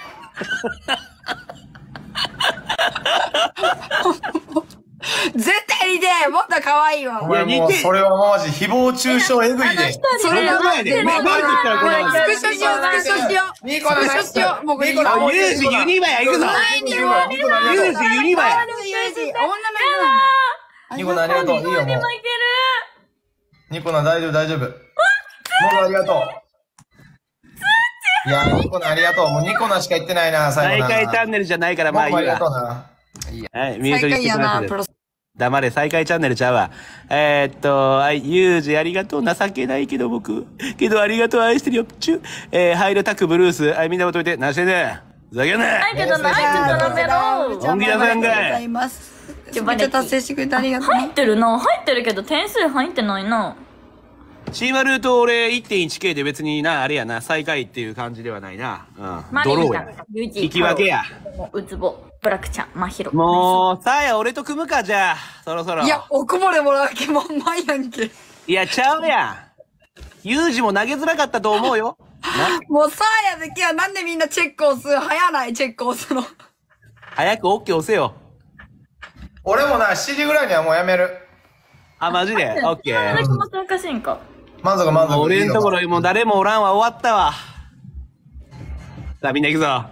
絶対にね、もっと可愛いわ。 お前もう、それはマジ、誹謗中傷えぐいで。 それやばいで。 マイクしたらこれ。 スクショしよう、スクショしよう。 ニコナスクショしよう。もうこれ。 ニコナユージユニバヤ行くぞ。ユージユニバヤ。 ユージ、女の子。 ニコナありがとう。いいよ、もう。ニコナ大丈夫、大丈夫。もうありがとう。いや、ニコナありがとう。もうニコナしか言ってないな、最後な。 再開チャンネルじゃないから、まあいいありがとうわ。 な。 はい、ミュートにしてください。黙れ、再開チャンネルちゃうわ。はい、ユージありがとう。情けないけど僕。けどありがとう、愛してるよ。ハイルタクブルース。はい、みんなまとめて、なしてね。ふざけんな。 ないけどないけどダメろ。 本気出さんかい。 めっちゃ達成してくれてありがとう。 入ってるな。入ってるけど点数入ってないな。 シーマルと俺 1.1K で別にな、あれやな、最下位っていう感じではないな。うん。ドローや。引き分けや。 うつぼ、ブラックちゃん、まひろ。 もう、さあや、俺と組むか、じゃあ。そろそろ。 いや、おこぼれもらうけもんまいやんけ。 いや、ちゃうやん。ユージも投げづらかったと思うよ。 もうさあやだけはなんでみんなチェックをする早ないチェックをするの。 早く OK 押せよ。 俺もな、7時ぐらいにはもうやめる。 あ、マジで ?OK。 気持ちおかしいんか。 満足満足。 俺んところもう誰もおらんわ、終わったわ。さあ、みんな行くぞ。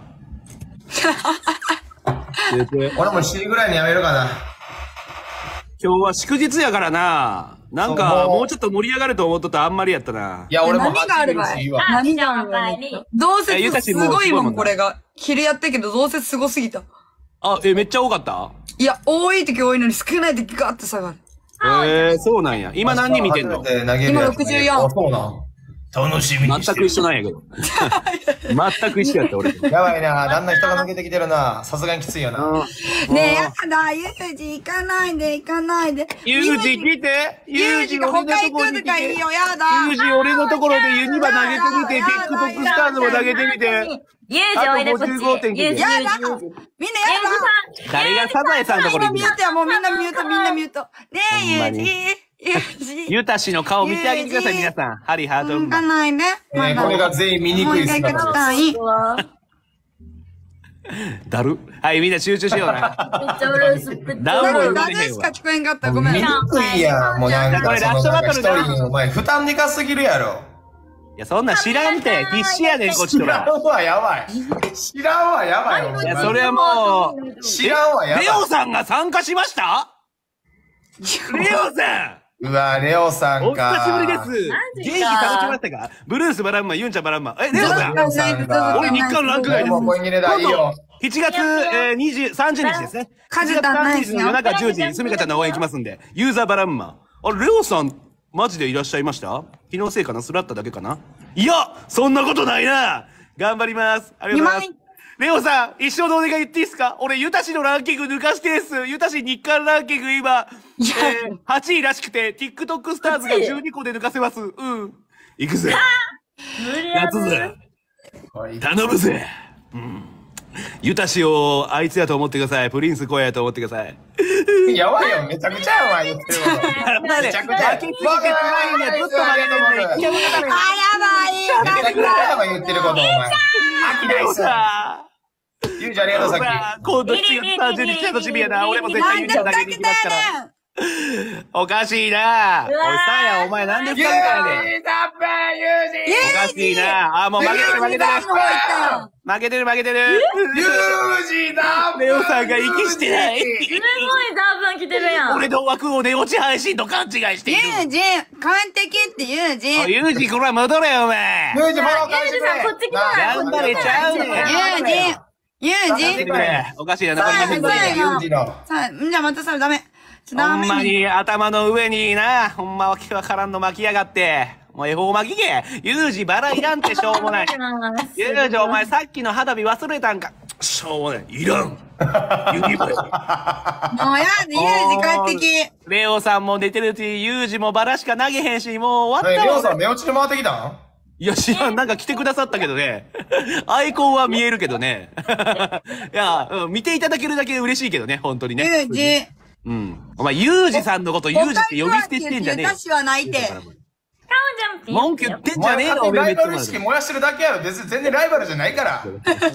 俺も7時ぐらいにやめるかな。 今日は祝日やからな。 なんか、もうちょっと盛り上がると思っとったらあんまりやったな。 いや、俺も何があればいいわ。何があればいい。どうせすごいもん、これが。昼やったけど、どうせすごすぎた。 あ、めっちゃ多かった？ いや、多い時多いのに少ない時ガーって下がる。 そうなんや。今何人見てんの？ 今64。 そうなん。楽しみにしてる。 全く一緒なんやけど。全く一緒やった、俺。 やばいな。だんだん人が抜けてきてるな。さすがにきついよな。 ねえ、やだ、ユージ行かないで、行かないで。 ユージ来てユージが他行くとかいいよ、やだ。 ユージ俺のところでユニバ投げてみて、TikTok スターズも投げてみて。 ユージおいでこっち。ユージ、ユージ。 やだみんなやだ誰がサザエさんのところにミュートや、もうみんなミュート、みんなミュート。ねえ、ユージ。 ゆたしの顔見てあげてください、皆さん。ハリハート。 行かないね。 これが全員見にくいですから。 だる。はい、みんな集中しような。 めっちゃ嬉しくて。 誰しか聞こえんかった。ごめん。 見にくいやん。もうなんか、その一人、お前負担でかすぎるやろ。 いや、そんなん知らんて。必死やねん、こっちとら。 知らんわ、やばい。知らんわ、やばい。 いや、それはもう、 知らんわ、やばい。 レオさんが参加しました？レオさんうわ、レオさんか。 お久しぶりです。元気保ちましたか？ブルースバランマン、ユンちゃんバランマン。レオさん俺日韓ランク外です。7月30日ですね。7月30日の夜中10時にすみかちゃんの応援行きますんで。ユーザーバランマン。あれ、レオさん、マジでいらっしゃいました？気のせいかな？スラッタだけかな？いや、そんなことないな。頑張ります。ありがとうございます。レオさん、一生のお願い言っていいですか？俺、ユタシのランキング抜かしてです。ユタシ日韓ランキング今、8位らしくて、TikTok スターズが12個で抜かせます。うん。行くぜ。やつぜ。頼むぜ。うん。ユタシをあいつやと思ってください。プリンス声やと思ってください。 やばいよ、めちゃくちゃやわ、言ってること。めちゃくちゃ。負けついて辛いんや、ずっと負けてるんだよ。あ、やばい。めちゃくちゃやばい、言ってること、お前。飽きないさ。ユージありがとう、さっき。 今度7月30日楽しみやな。俺も絶対ユージ投げに行きますから。おかしいな。おい、さや、お前なんで2人かやねん。おかしいな。あ、もう負けてる負けてる。負けてる負けてる。 ユージだ。 レオさんが息してない。 すごいダーブン来てるやん。 俺の枠を寝落ち配信と勘違いしている。 ユージ、帰ってきってユージ。 ユージ、これは戻れよ、お前。 ユージ、もう返してくれ。 こっち来た。 頑張れちゃうねん。 ユージ。 おかしいな、残り2分だけ。 ユージの。さあ、じゃあまたそれダメ。 ほんまに頭の上にな、ほんまわけわからんの巻きやがって。もう恵方巻きけ。ユージバラいらんってしょうもない。ユージお前さっきの花火忘れたんか。しょうもない。いらん。ユニバもうやで、ユージ帰ってき。 レオさんも寝てるし、ユージもバラしか投げへんし、もう終わったわ。 レオさん寝落ちで回ってきたん？ いや、知らん。なんか来てくださったけどね。アイコンは見えるけどね。いや、見ていただけるだけで嬉しいけどね、本当にね。 ユージ。 うん。お前、ユージさんのことユージって呼び捨てしてんじゃねえよ。 私はないて。 文句言ってんじゃねえよ、 ライバル意識燃やしてるだけやろ。全然ライバルじゃないから。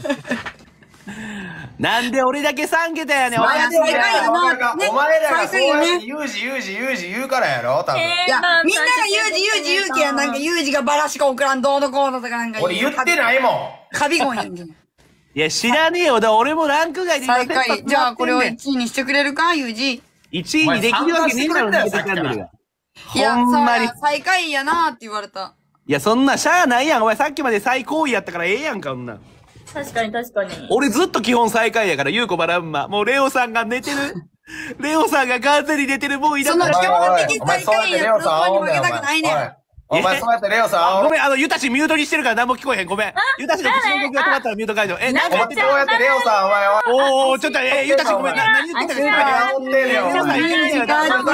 なんで俺だけ3桁やねん、 お前らがそうやってユージ言うからやろ、多分。いや、みんながユージ言うけや、なんかユージがバラしか送らん、どうのこうのとかなんか俺言ってないもん。 カビゴンやんじゃん。 いや、知らねえよ。俺もランク外で最下位。じゃあ、これを1位にしてくれるか、ユージ。 1位にできるわけねえだろ、チャンネルが。 いや、ほんまに。最下位やなーって言われた。 いや、そんな、しゃあないやん。お前さっきまで最高位やったからええやんか、そんな。 確かに確かに。 俺ずっと基本最下位やから、ゆうこばらんま。もうレオさんが寝てる。レオさんが完全に寝てる。もういらない。 その基本的最下位やったら、どこにも負けたくないねん。 お前そうやってレオさん。 ごめん、ユタシミュートにしてるから何も聞こえへん。ごめん。ユタシの口の動きが止まったらミュート解除。 なんでこうやってレオさん、お前は。 おー、ちょっと、ユタシごめん。何言ってたか煽ってるよ。 レオさんいけねえよ。レオさんが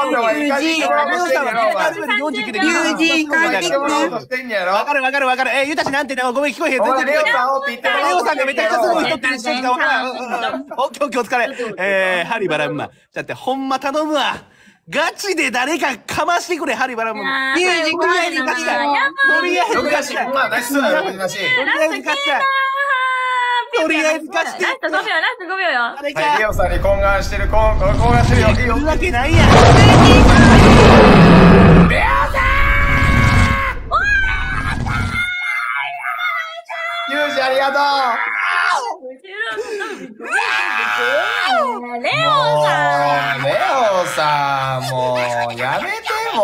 49でユージ、帰ってきて。 わかる。ユタシなんてごめん、聞こえへん。 レオさん煽って言ってる。 レオさんがめちゃくちゃすごい人ってるしかわからん。オッケーお疲れ。ハリバランマ。だってほんま頼むわ。ガチで誰かかましてくれ、ハリバランマ。 ユージ、 とりあえず勝ちたい。とりあえず勝ちたい。 まあ、ナイスだよ、ナイス。 とりあえず勝ちたい。とりあえず勝ちたい。 ラスト5秒よ。 はい、レオさんに懇願してるよ。 言うわけないやん。 レオさんユージありがとう。 レオさん、 もうやめて、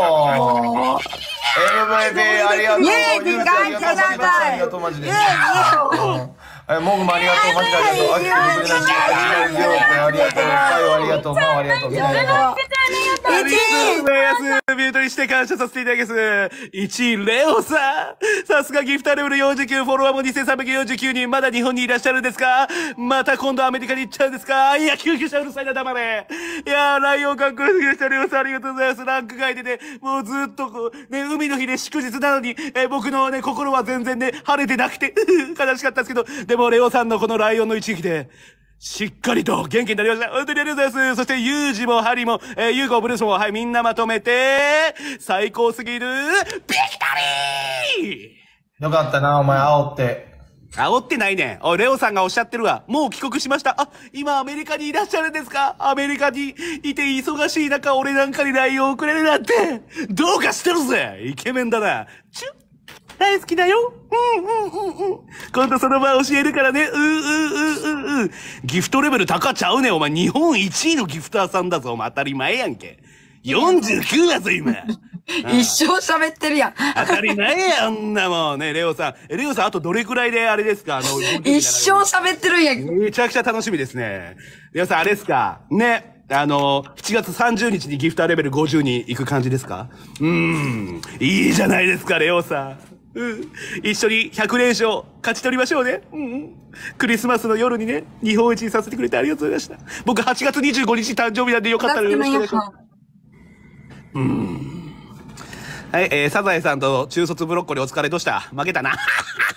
ありがとう、マジで。モグもありがとう、マジでありがとう。あきこぶりなし、ありがとう、かよありがとう、まあありがとう、みんなありがとう。 ありがとうございます。ミュートにして感謝させていただきます。1位、レオさん。さすがギフターレベル49、フォロワーも2349人、まだ日本にいらっしゃるんですか？また今度アメリカに行っちゃうんですか？いや、救急車うるさいな、黙れ。いやー、ライオンかっこよすぎました、レオさん。ありがとうございます。ランク外でね、もうずっとこう、ね、海の日で祝日なのに、僕のね、心は全然ね、晴れてなくて、悲しかったですけど、でもレオさんのこのライオンの一撃で、しっかりと元気になりました。本当にありがとうございます。そして、ユージもハリも、ユーゴ、ブルースも、はい、みんなまとめて、最高すぎる、ビクトリーよかったな、お前、煽って。 煽ってないね。おい、レオさんがおっしゃってるわ。もう帰国しました。あ、今アメリカにいらっしゃるんですか？アメリカにいて忙しい中、俺なんかにライオンをくれるなんて、どうかしてるぜ。イケメンだな。大好きだよ。今度その場教えるからね。ギフトレベル高ちゃうね。お前日本1位のギフターさんだぞ。お前当たり前やんけ。49だぞ、今。 一生喋ってるやん。 当たり前やんなもんね、レオさん。レオさん、あとどれくらいであれですか？ 一生喋ってるやん。 めちゃくちゃ楽しみですね。レオさん、あれですか？ね。7月30日にギフターレベル50に行く感じですか？いいじゃないですか、レオさん。一緒に100連勝勝ち取りましょうね。クリスマスの夜にね、日本一にさせてくれてありがとうございました。僕8月25日誕生日なんでよかったらよろしくお願いします。はい、サザエさんと中卒ブロッコリーお疲れどうした？負けたな。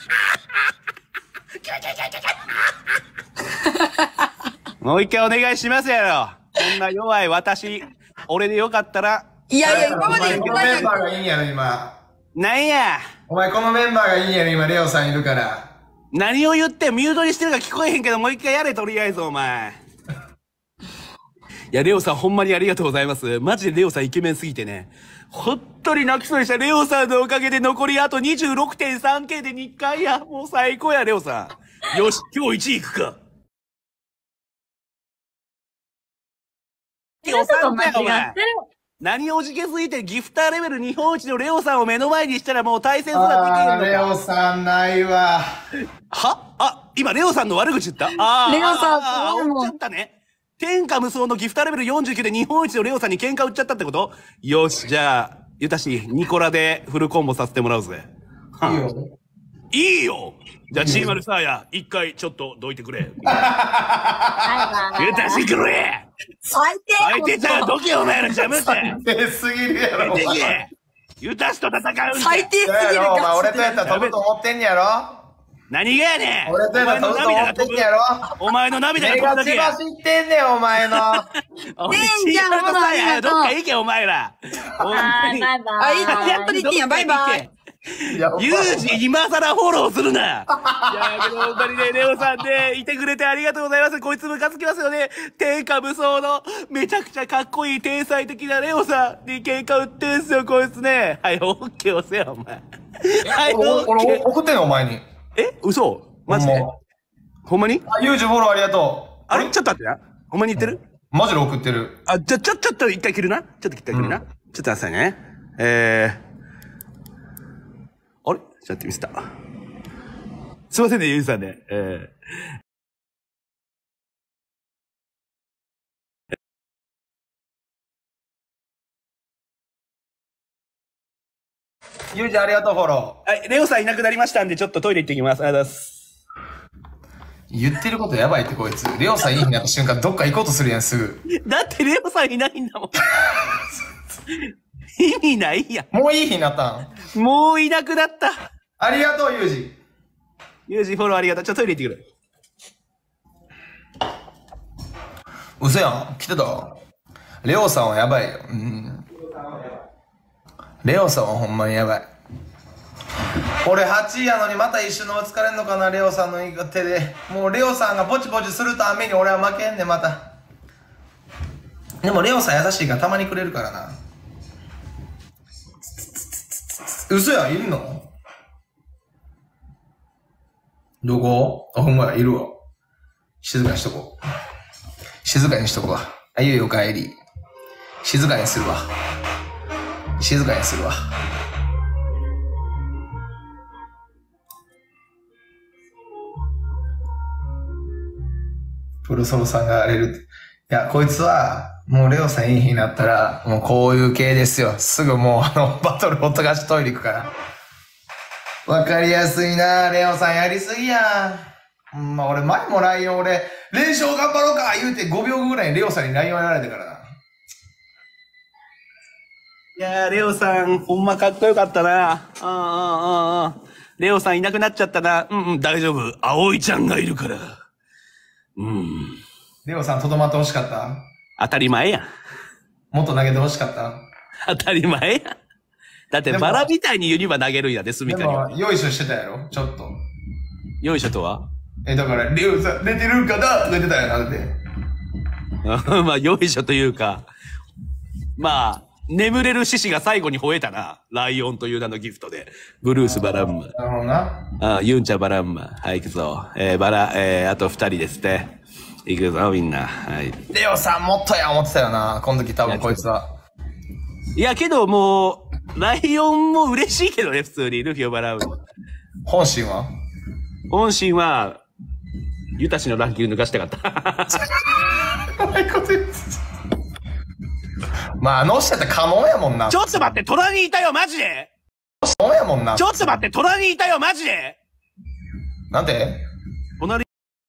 もう一回お願いしますやろ。こんな弱い私、俺でよかったら。 いやいや、今までこのメンバーがいいんやろ、今。 なんや。 お前このメンバーがいいんやろ、今、レオさんいるから。 何を言ってミュートにしてるか聞こえへんけど、もう一回やれ、とりあえず、お前。いや、レオさんほんまにありがとうございます。マジでレオさんイケメンすぎてね。本当に泣きそうでした。レオさんのおかげで残りあと 26.3K で2回や。もう最高や、レオさん。よし、今日1位行くか。 ちょっと間違ってる。 何おじけすぎてギフターレベル日本一のレオさんを目の前にしたらもう対戦すらできへんのか。 レオさんないわ。 は今レオさんの悪口言った？ レオさん、 煽っちゃったね。天下無双のギフターレベル49で日本一のレオさんに喧嘩売っちゃったってこと？よし、じゃあ、ゆたし、ニコラでフルコンボさせてもらうぜ。 いいよ。 いいよ。じゃあ、チーマルサーヤ、一回ちょっとどいてくれ。ゆたしくれ。 最低。 相手ちゃん、どけよ、お前ら、ジャムって。 最低すぎるやろ。 できへ。ゆたしと戦うんだ。 最低すぎる。 お前俺とやったら飛ぶと思ってんやろ。 何がやねん。 俺とやったら飛ぶと思ってんやろ。 お前の涙が飛ぶだけや。目が血走ってんねん、お前の。 おい、チーマルサーヤ、どっか行け、お前ら。 バイバイ。 あ、いいやっと言ってんや、バイバイ。 ユージ、今更フォローするな。いや、けど、本当にね、レオさんで、いてくれてありがとうございます。こいつムカつきますよね。天下無双の、めちゃくちゃかっこいい天才的なレオさんに喧嘩売ってんすよ、こいつね。はい、オッケー押せよ、お前。はい、オッケー。 俺送ってんの、お前に。 嘘マジでほんまにユージフォローありがとう。 あれちょっと待ってな。ほんまに言ってるマジで送ってる。 あ、ちょっと一回切るな。ちょっと一回切るな。ちょっと待ってくださいね。あれちょっとやってみせた。すいませんね、ゆうじさんね。 ユージありがとう、フォロはい、レオさんいなくなりましたんで、ちょっとトイレ行ってきます。ありがとうございます。 ー。言ってることやばいって、こいつ。レオさんいい日になった瞬間、どっか行こうとするやん、すぐ。 だってレオさんいないんだもん。意味ないやん。もういい日になったん？もういなくなった。 ありがとう、ユージ。 ユージフォローありがとう。ちょっとトイレ行ってくる。 嘘やん。来てた。レオさんはやばいよ。レオさんはほんまにやばい。俺8位やのにまた一緒の疲れんのかな、レオさんの手で。もうレオさんがポチポチするために俺は負けんねん、また。でもレオさん優しいからたまにくれるからな。嘘やん、いるの？どこ？あ、ほんまや、いるわ。静かにしとこう。静かにしとこうわ。あ、ゆいおかえり。静かにするわ。静かにするわ。 プルソロさんが荒れるって。いや、こいつは、もうレオさんいい日になったら、もうこういう系ですよ。すぐもうバトルほったかしトイレ行くから。わかりやすいな、レオさんやりすぎや。まあ俺前もライオン俺、連勝頑張ろうか言うて5秒後ぐらいにレオさんにライオンやられたからな。 いやー、レオさん、ほんまかっこよかったな。レオさんいなくなっちゃったな。大丈夫。葵ちゃんがいるから。 レオさんとどまってほしかった？ 当たり前やん。 もっと投げてほしかった？ 当たり前やん。だってバラみたいにユニバ投げるんやで、スミカに。 でも、よいしょしてたやろちょっと。 よいしょとはだから、レオさん寝てるかなとか言ってたやん、だって。 まあ、よいしょというか、まあ、眠れる獅子が最後に吠えたな。ライオンという名のギフトで。ブルース・バランマ。 なるほどな。 ユンチャ・バランマ。はい、行くぞ。あと2人ですね。行くぞ、みんな。はい。 レオさんもっとや思ってたよな。この時多分こいつは。 いや、けどもう、ライオンも嬉しいけどね、普通に。ルフィをバラう。 本心は本心は、ユタシのランキング抜かしたかった。 まあ、人やったら可能やもんな。 ちょっと待って、虎にいたよ、マジで可能やもんな。 ちょっと待って、虎にいたよ、マジでなんで隣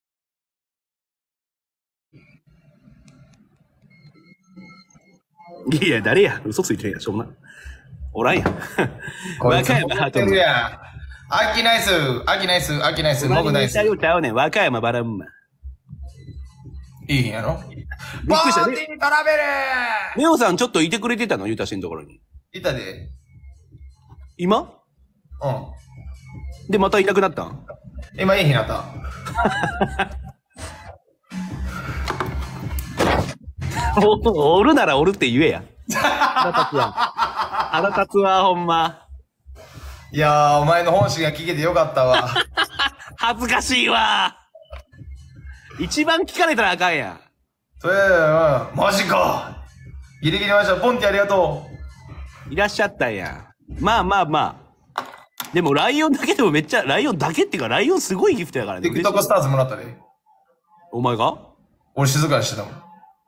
いや、誰や嘘ついてるやん、しょうもな。おらんやん。 和歌山ハートム。秋ナイス、秋ナイス、秋ナイス、モグナイス。 ちゃうねん、和歌山バランマ。 いいんやろびっくりしたね。 パーティートラベルレオさんちょっといてくれてたのユタシのところに。 いたで。 今うん。 で、またいなくなったん今いい日になった。 おるならおるって言えや。腹立つわ。腹立つわ、ほんま。 いやー、お前の本心が聞けてよかったわ。 恥ずかしいわ。一番聞かれたらあかんやん。 マジか。ギリギリました。ポンティありがといらっしゃったんや。まあまあまあ。でもライオンだけでもめっちゃ、ライオンだけっていうかライオンすごいギフトやからね。 TikTok スターズもらったで。 お前が俺静かにしてたもん。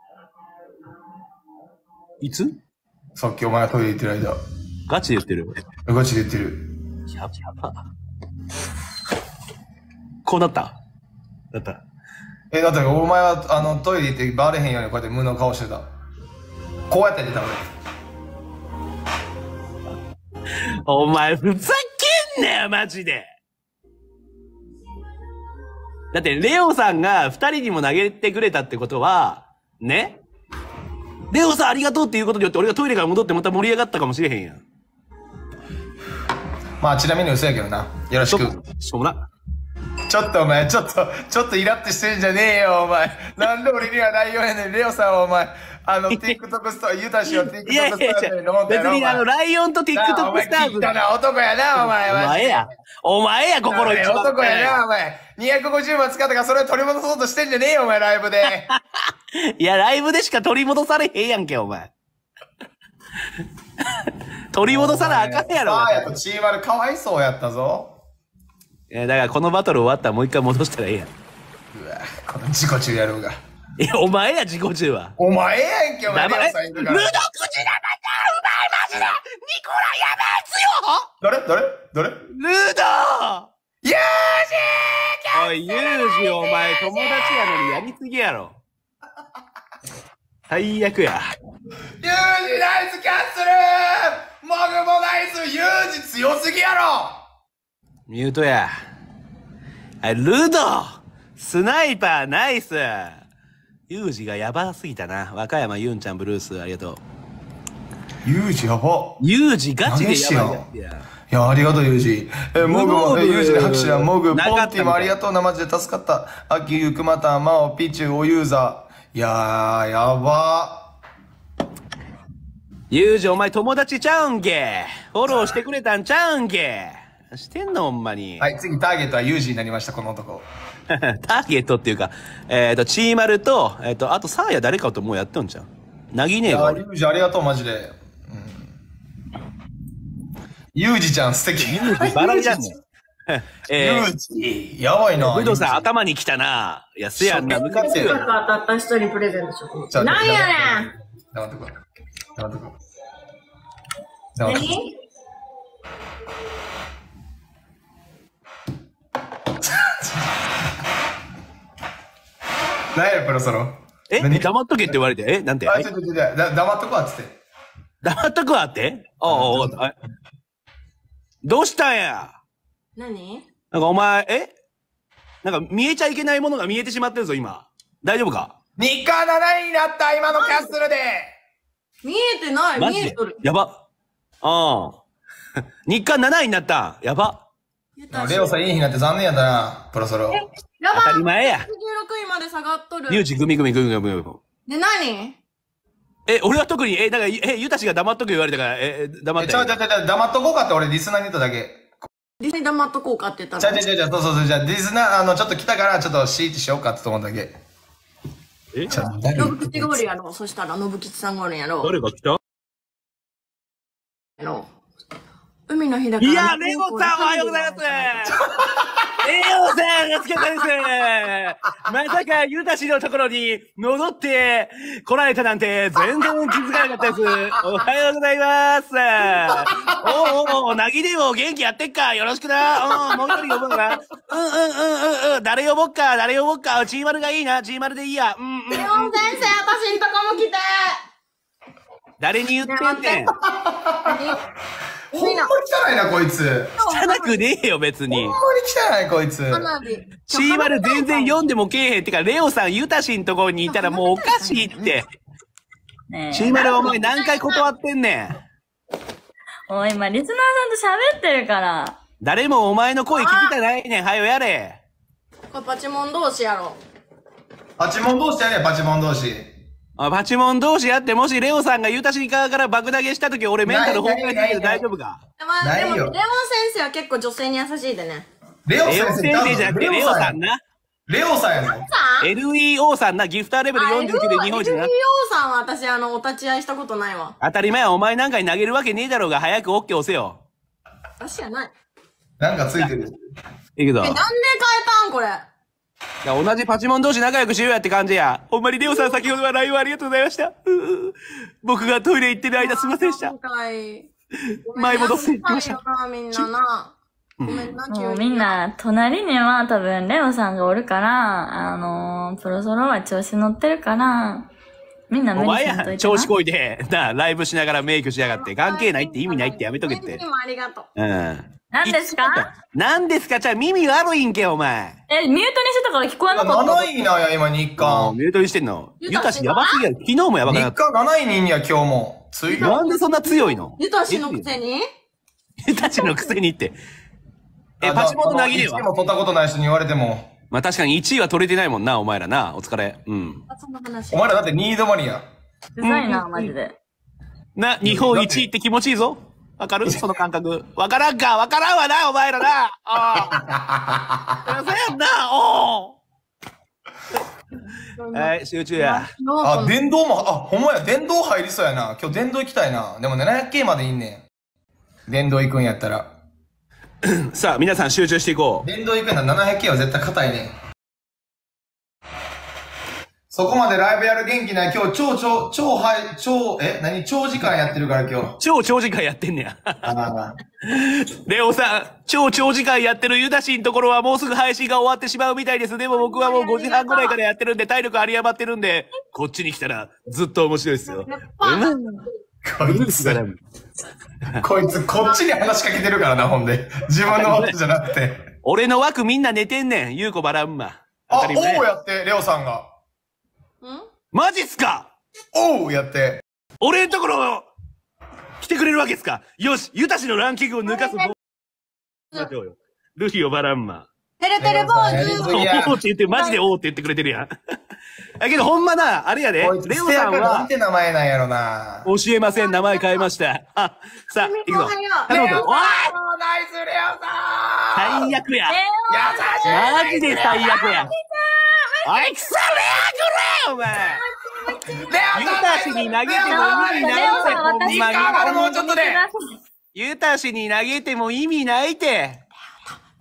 いつさっきお前がトイレ行ってる間。 ガチで言ってるガチで言ってる。 やば。こうなっただった。 だってお前はトイレ行ってバレへんようにこうやって無の顔してた。こうやって出た俺。 お前ふざけんなよマジで。だってレオさんが2人にも投げてくれたってことはね、レオさんありがとうっていうことによって俺がトイレから戻ってまた盛り上がったかもしれへんやん。 まあちなみに嘘やけどな。よろしく。 しょうもな。 ちょっとお前、ちょっとイラってしてんじゃねえよ、お前。なんで俺にはライオンやねん。レオさんはお前、TikTok スター、ユタシは TikTok スターズの別にライオンと TikTok スターズ。 お前、汚な男やな、お前。 お前や。お前や、心一番。 男やな、お前。250万使ったからそれを取り戻そうとしてんじゃねえよ、お前、ライブで。 いや、ライブでしか取り戻されへんやんけ、お前。取り戻さなあかんやろ。 ああ、やっぱチーマルかわいそうやったぞ。 いや、だからこのバトル終わったらもう一回戻したらええやん。 うわ、この自己中やろうが。 いや、お前や、自己中は。 お前やんけ、お前。 ルド口だまたうまい、マジでニコラやべえやつよ誰ルドユージおい、ユージお前友達やのにやりすぎやろ。最悪や。 ユージナイスキャッスルモグもナイスユージ強すぎやろミュートや。ルドスナイパーナイスユージがやばすぎたな。和歌山ユンちゃんブルースありがとう。 ユージやば。 ユージガチでやばいや。 いや、ありがとう、ユージ。モグも、ユージで拍手や、モグ、ポンティもありがとうな、マジで助かった。アキ、ユクマタン、マオ、ピチュウ、おユーザー。いやー、やばユージお前友達ちゃうんけ。フォローしてくれたんちゃうんけ。してんのほんまに。 はい、次ターゲットはユージになりました、この男。 ターゲットっていうか、チーマルと、あとサーヤ誰かともうやっとんじゃん。なぎねえが。 ユージありがとう、マジで。ユージちゃん素敵。 ユージバラじゃんねん。 ユージ、やばいな。 武藤さん、頭に来たな。いや、せやんな、ムカつくよ。 当たった人にプレゼントしよう。なんやねん。 黙ってこい。黙ってこい。 何？ 何やプロソロ。 黙っとけって言われて。なんて？ 黙っとこわっつって。 黙っとくわってどうしたんや？ 何？ なんかお前、なんか見えちゃいけないものが見えてしまってるぞ、今。大丈夫か？ 日課7位になった、今のキャッスルで。 見えてない、見えとる。 やば。日課7位になった。やば。 レオさんいい日になって残念やったな、プロソロ。 やば当たり前や。 16位まで下がっとる。 リュウジ、グミ。で、 何？ 俺は特に、なんか、ユタシが黙っとく言われたから、黙って。 黙っとこうかって俺リスナーに言っただけ。 リスナーに黙っとこうかって言ったら。 そう、じゃあリスナー、ちょっと来たから、ちょっとシーチしようかって思うだけ。 信吉がおるやろ。そしたら、信吉さんがおるやろ。 誰が来た？ 海の日だから。 いや、レゴさんおはようございます。レゴさんお疲れ様です。まさか、ユタシのところに戻って来られたなんて全然気づかなかったです。おはようございます。なぎでよ、元気やってっか。よろしくな。もう一人呼ぶのかな。誰呼ぼっか。チーマルがいいな。チーマルでいいや。 レオン先生、私んとこも来て。 誰に言ってんねん。 ほんまに汚いな、こいつ。 汚くねえよ、別に。 ほんまに汚い、こいつ。 チーマル全然読んでもけえへん。てか、レオさん、ユタシんとこにいたらもうおかしいって。チーマルお前何回断ってんねん。 おい、今、リスナーさんと喋ってるから。 誰もお前の声聞きたないねん。はよやれ。 これパチモン同士やろ。 パチモン同士やね、パチモン同士。 パチモン同士やって、もしレオさんがユタシ側から爆投げしたとき、俺メンタル崩壊するけど大丈夫か？ でも、レオン先生は結構女性に優しいでね。 レオ先生じゃなくて、レオさんな。 レオさんやの ?LEO さんな、ギフターレベル49で日本人な。 LEO さんは私、お立ち会いしたことないわ。 当たり前はお前なんかに投げるわけねえだろうが、早く OK 押せよ。 私やない。 なんかついてる。 いいけど。 なんで変えたんこれ。 いや、同じパチモン同士仲良くしようやって感じや。ほんまにレオさん先ほどは LINE をありがとうございました。僕がトイレ行ってる間すいませんでした。前戻って行きました。 みんなな。ごめんな、もうみんな、隣には多分レオさんがおるから、プロソロは調子乗ってるから、みんな無理しんといてな。 お前や、調子こいて、ライブしながらメイクしやがって、関係ないって意味ないってやめとけって。 もありがとう。 何ですか？ 何ですか？じゃあ耳悪いんけ、お前。 ミュートにしてたから聞こえなかった。 7位なんや、今、日韓。 ミュートにしてんの？ユタシやばすぎやろ。昨日もやばかった。 日韓7位にいんや、今日も。 なんでそんな強いの？ ユタシのくせに？ ユタシのくせにって。パチモンの投げでは？ 1位も取ったことない人に言われても。 まあ確かに1位は取れてないもんな、お前らな。お疲れ。 お前らだって2位止まりや。 うざいな、マジで。 日本1位って気持ちいいぞ。わかる？その感覚。わからんわな、お前らな。そうやんな、はい、集中や。 電動も、ほんまや、電動入りそうやな。今日電動行きたいな。でも700K までいいねん。電動行くんやったら。 さあ、皆さん集中していこう。 電動行くんだ、700K は絶対硬いねん。そこまでライブやる元気ない。今日長時間やってるから今日。 超長時間やってんねや。レオさん、超長時間やってるユダシのところはもうすぐ配信が終わってしまうみたいです。でも僕はもう5時半ぐらいからやってるんで体力有り余ってるんで、こっちに来たらずっと面白いですよ。 こいつ、こっちに話しかけてるからな、ほんで。自分の枠じゃなくて。 俺の枠みんな寝てんねん。ゆうこばらんま。 おうやって、レオさんが。 マジっすか？ おうやって。 俺のところ、来てくれるわけっすか？よし、ユタシのランキングを抜かす。ルフィをばらんま。 てれてれ坊主。 おーって言って、マジでおーって言ってくれてるやん。だけどほんまな、あれやで。レオさんは。 なんて名前なんやろな。 教えません、名前変えました。さあ、行くぞ。 レオさんナイスレオさん最悪や。 優しいマジで最悪や。おい、くそレアくれお前。ユタシに投げても意味ないって、ほんまに。 もうちょっとで。 ユタシに投げても意味ないって。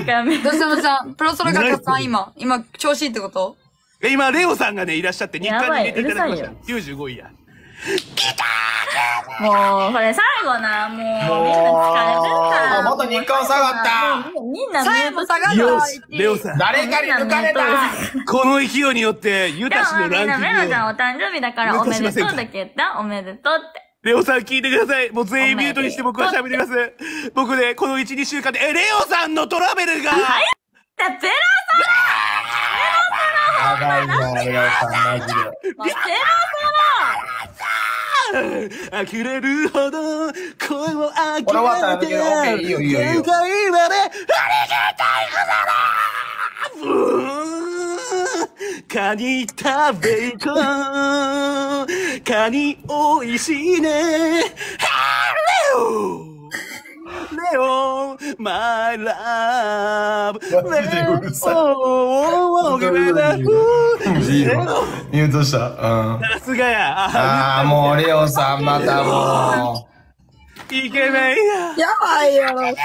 からめっちゃ。 どうしたプロソロが勝った今調子いいってこと？ 今、レオさんがね、いらっしゃって、日韓に入れていただきました。95位や。 もう、これ最後な、もう、みんな疲れてるから。 また日韓下がった。 みんな最後下がった。 レオさん。 誰かに抜かれた。 この勢いによって、ユタシのランキングを。 みんな、メロちゃんお誕生日だからおめでとうだけ言ったおめでとうって。 レオさん聞いてください。もう全員ミュートにして僕は喋ります。僕ね、この1、2週間で、レオさんのトラベルが、 ペロやばいな、レオさん、マジで。 あきれるほど声をあきこれ終わったらだけど、オッケー、いいよ、いいよ、いいよ。 限界までありがたいカニ食べ行こう。カニおいしいね。レオ、my love。 マジでうるさい。ミュートした。うん。 さすがや。 ああ、もうレオさんまたもう。イケメンや。 やばいよ、ロッ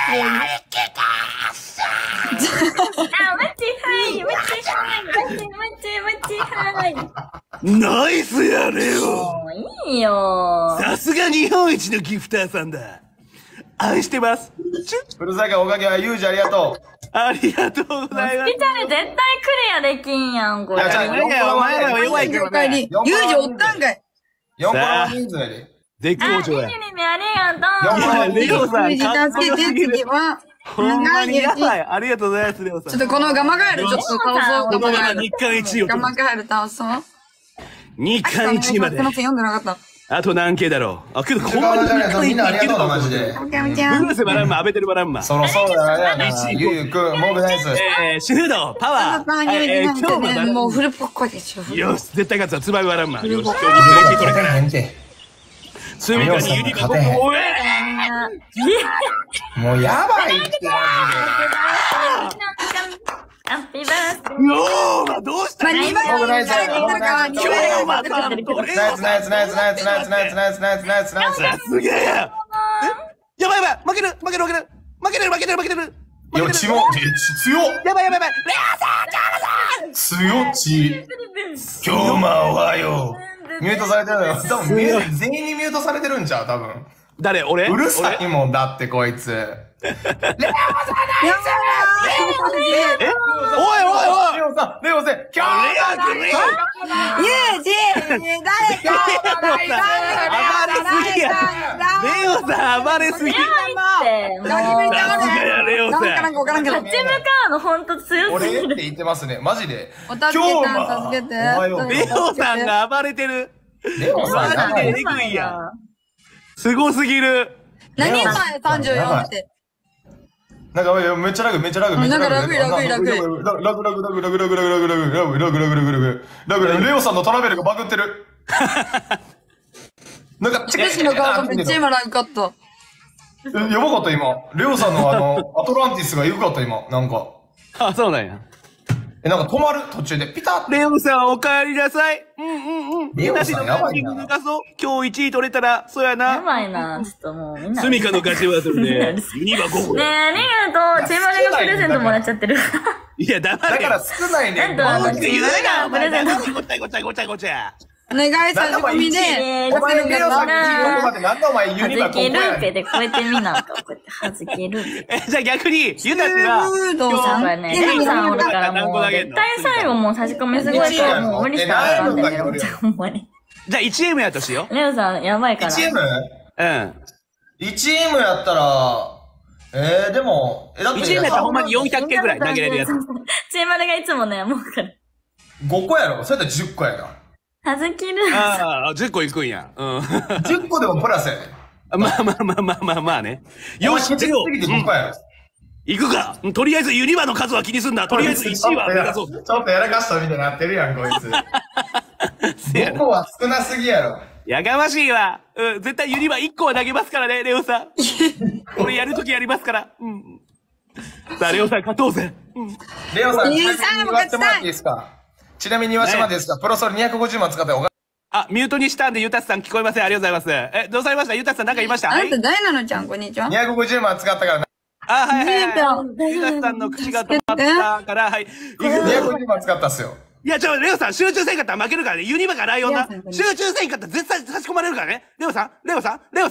ナイスや、レオ。 もういいよ。 さすが日本一のギフターさんだ。愛してます。 うるさいかおかげはユージありがとう。 ありがとうございます。 ピタリ絶対クリアできんやん、これ。 いや、お前らは弱いけどね。 ユージおったんかい。 4個の人数やで。 絶好調や。 ありがとう。 レオさん、 ユージ助けて、次は。 ほんまにやばい。ありがとうございます、レオさん。 ちょっとこのガマガエルちょっと倒そう。 このまま日韓一位ガマガエル倒そう。 日韓一位まで。 すいません、読んでなかった。 あと何件だろう。あ、けどほんまにみんなありがとうな、マジで。 オッケー、ちゃん。 ブルースバランマ、アベテルバランマ。 そろそろやな。ゆうゆうくん、モブナイス。 シュード、パワー。今日ももうフルポッコでしょ。 よし、絶対勝つわ、ツバメバランマ。よし、今日日本一取れたら。スミカにユニバ5個応援。 もうやばいって、マハッピーバースデー。 よーま、どうしたまあ、2倍にされてるから、2倍今日また、 ナイスナイスナイスナイスナイスナイスナイスナイスナイスナイスナイス。 さすがや。やばいやばい、負ける。 いや、血も、強っ。 やばい。 強ち。今日もおはよう。ミュートされてるのよ。多分、全員にミュートされてるんちゃう多分。 誰俺うるさいもんだって、こいつ。レオさんレオさん今日ユージ誰かレオさん暴れすぎ。さすがや、レオさん。 勝ち向かうのほんと強す俺ぎる。 って言ってますね。マジで。 お助けたん助けて。 レオさんが暴れてる。 レオさんやばい。 えぐいやん。すごすぎる。 何前34って。 なんかめっちゃラグ。レオさんのトラベルがバグってる。なんか、 チクシの顔がめっちゃ今ラグかった。 やばかった今。レオさんのアトランティスがエグかった今。なんか。 あ、そうなんや。 なんか止まる途中でピタッ。 レオさんお帰りなさい。 レオさんやばいな。 抜かそう。今日1位取れたら、そうやな。 やばいな、ちょっともうみんな。 スミカの勝ちはそれで、2は5個。 ねえ、ありがとう。チーマルがプレゼントもらっちゃってる。 いや、黙れ。 だから少ないね。 なんと、 言うな、プレゼント。ごちゃ。 お願い差し込みで。 お前レオさんにここまでなんでお前ユニバはじけルーペでこうやってみなんか、こうやってはじけルーペ。 じゃあ逆に、ユタチが、 やっぱね、レミさんおるからもう、絶対最後もう差し込みすごいからもう無理したらあかんねん、レオちゃんほんまに。 じゃあ 1M やとしよう。 レオさんやばいから。 1M？ うん。 1M やったら、でも、だって。 1M やったらほんまに400件ぐらい投げれるやつ。 チーマルがいつもね、もうから。 5個やろ？それやったら10個やな。 はずきる。 ああ、10個いくんや。 10個でもプラスやね。 まあね。よし、 次で5個やろ。 行くか。とりあえずユニバの数は気にすんな。とりあえず1位は目指そう。 ちょっとやらかしたみたいになってるやん、こいつ。5個は少なすぎやろ。 やかましいわ。絶対ユニバ1個は投げますからね、レオさん。これやるときやりますから。さあ、レオさん勝とうぜ。 レオさん、ちなみに言わせてもらっていいですか？ちなみに言わせてもらっていいですか？プロソル250万使ってあ、ミュートにしたんで、ユタスさん聞こえません。ありがとうございます。どうされました？ユタスさんなんか言いました？ あなた誰なのちゃん、こんにちは。 250万使ったからな。 あ、はい。ユタスさんの口が止まったから、はい。 250万使ったっすよ。 いや、レオさん、集中せんかったら負けるからね。ユニバかライオンな。集中せんかったら絶対差し込まれるからね。レオさん、ほら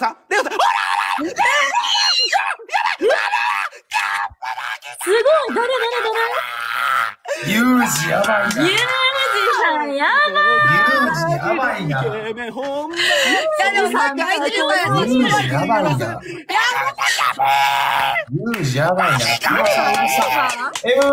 すごい誰ユージやばいな。 ユージさんやばいユージややばいな。 イケメンほんま。 いや、でもさっき相手の前ユージやばいな。ユージやばいな。MVP、レ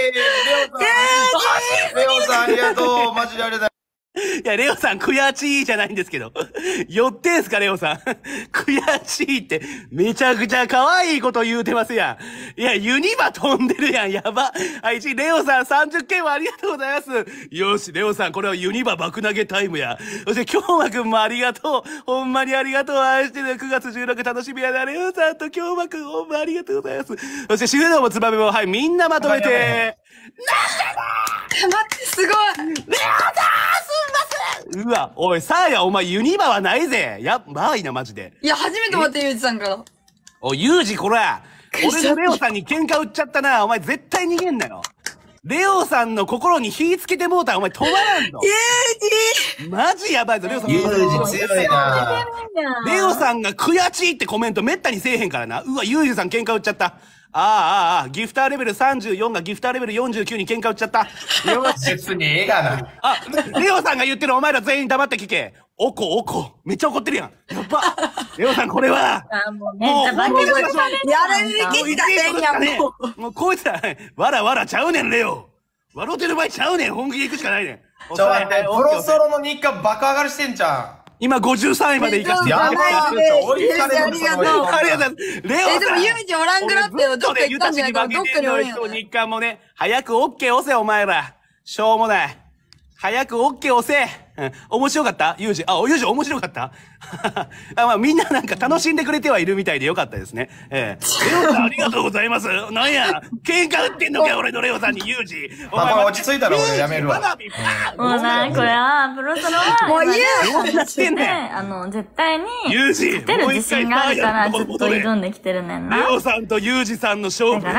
オさんありがとう。マジでありがとう。 いや、レオさん、悔しいじゃないんですけど。寄ってんすか、レオさん。悔しいって、めちゃくちゃ可愛いこと言うてますやん。いや、ユニバ飛んでるやん、やば。はい、レオさん30件はありがとうございます。よし、レオさん、これはユニバ爆投げタイムや。そして、京馬くんもありがとう。ほんまにありがとう。愛してる9月16楽しみやな。レオさんと京馬くん、ほんまありがとうございます。そして、シュードもツバメも、はい、みんなまとめて。 待って、すごい。レオさん、すんません。 うわ、おい、サーヤ、お前ユニバはないぜ。やばいな、マジで。 いや、初めて待って、ユージさんから。 おい、ユージ、こら。俺のレオさんに喧嘩売っちゃったな。お前絶対逃げんなよ。レオさんの心に火つけてもうたらお前止まらんぞ。 ユージマジやばいぞ、レオさん。 ユージ強いな。 レオさんが悔しいってコメントめったにせえへんからな。うわ、ユージさん喧嘩売っちゃった。ギフターレベル34がギフターレベル49に喧嘩売っちゃった。 別にええがな。 あ、レオさんが言ってるお前ら全員黙って聞け。おこ。めっちゃ怒ってるやん。やっば。レオさんこれは。 もうね、バケモンされやれる気しかせんやん、もう。 もうこいつら、わらちゃうねん、レオ。笑ってる場合ちゃうねん。本気で行くしかないねん。 ちょ、待って、プロソロの日課爆上がりしてんじゃん。 今53位まで行かせてやばい追いつかれるありがとうございます。レオさん。 でもユージおらんくなってよ。どっか行ったんじゃないか。どっかにおるんやろ。 日韓もね、早く OK 押せ、お前ら。しょうもない。早く OK 押せ。面白かったユージ。ユージ面白かったまあみんななんか楽しんでくれてはいるみたいでよかったですね。レオさんありがとうございます。なんや、喧嘩売ってんのか俺のレオさんにユージ。 お前落ち着いたら俺やめるわ。 もうな、これは、プロソロは、 もうユージしてんねん。絶対に、 ユージ勝てる自信があるから、ずっと挑んできてるねんな。 レオさんとユージさんの勝負。 だから、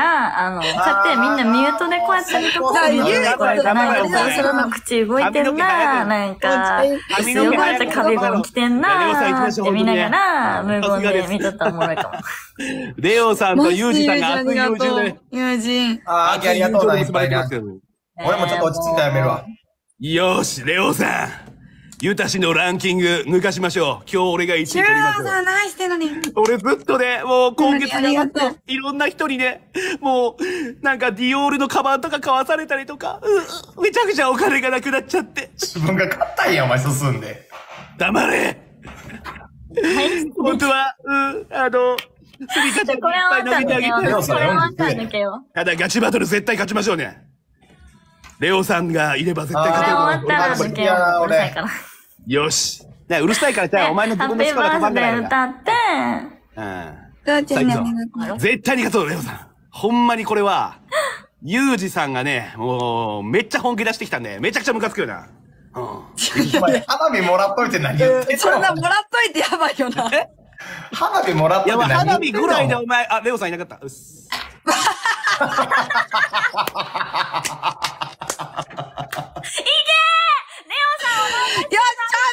勝ってみんなミュートでこうやってるところに、なんかプロソロの口動いてるな、なんか、強かった壁ゴン来てんなーって見ながら、無言で見とったらおもろいかも。 レオさんとユージさんが熱い友人で。 友人。 ありがとうな、いっぱいな。俺もちょっと落ち着いたらやめるわ。 よし、レオさん。ユタシのランキング抜かしましょう。今日俺が1位取ります。 さん何してんのに。 俺ずっとね、もう今月にいろんな人にね、もう、なんかディオールのカバンとか買わされたりとか、めちゃくちゃお金がなくなっちゃって。 自分が買ったんや、お前進んで。 黙れ本当は、スリカちゃんいっぱい投げてあげて。ただガチバトル絶対勝ちましょうね。レオさんがいれば絶対勝てる。 俺。 よし。うるさいからじゃあお前の自分の力が止まんないから。 歌って。 絶対に勝つぞ、レオさん。ほんまにこれは、ユージさんがね、もう、めっちゃ本気出してきたんで、めちゃくちゃムカつくよな。 花火もらっといて何言ってんのそんなもらっといてやばいよな。 花火もらっといて何言ってんの花火ぐらいでお前、レオさんいなかった。うっす。 いけーレオさんをよっしゃ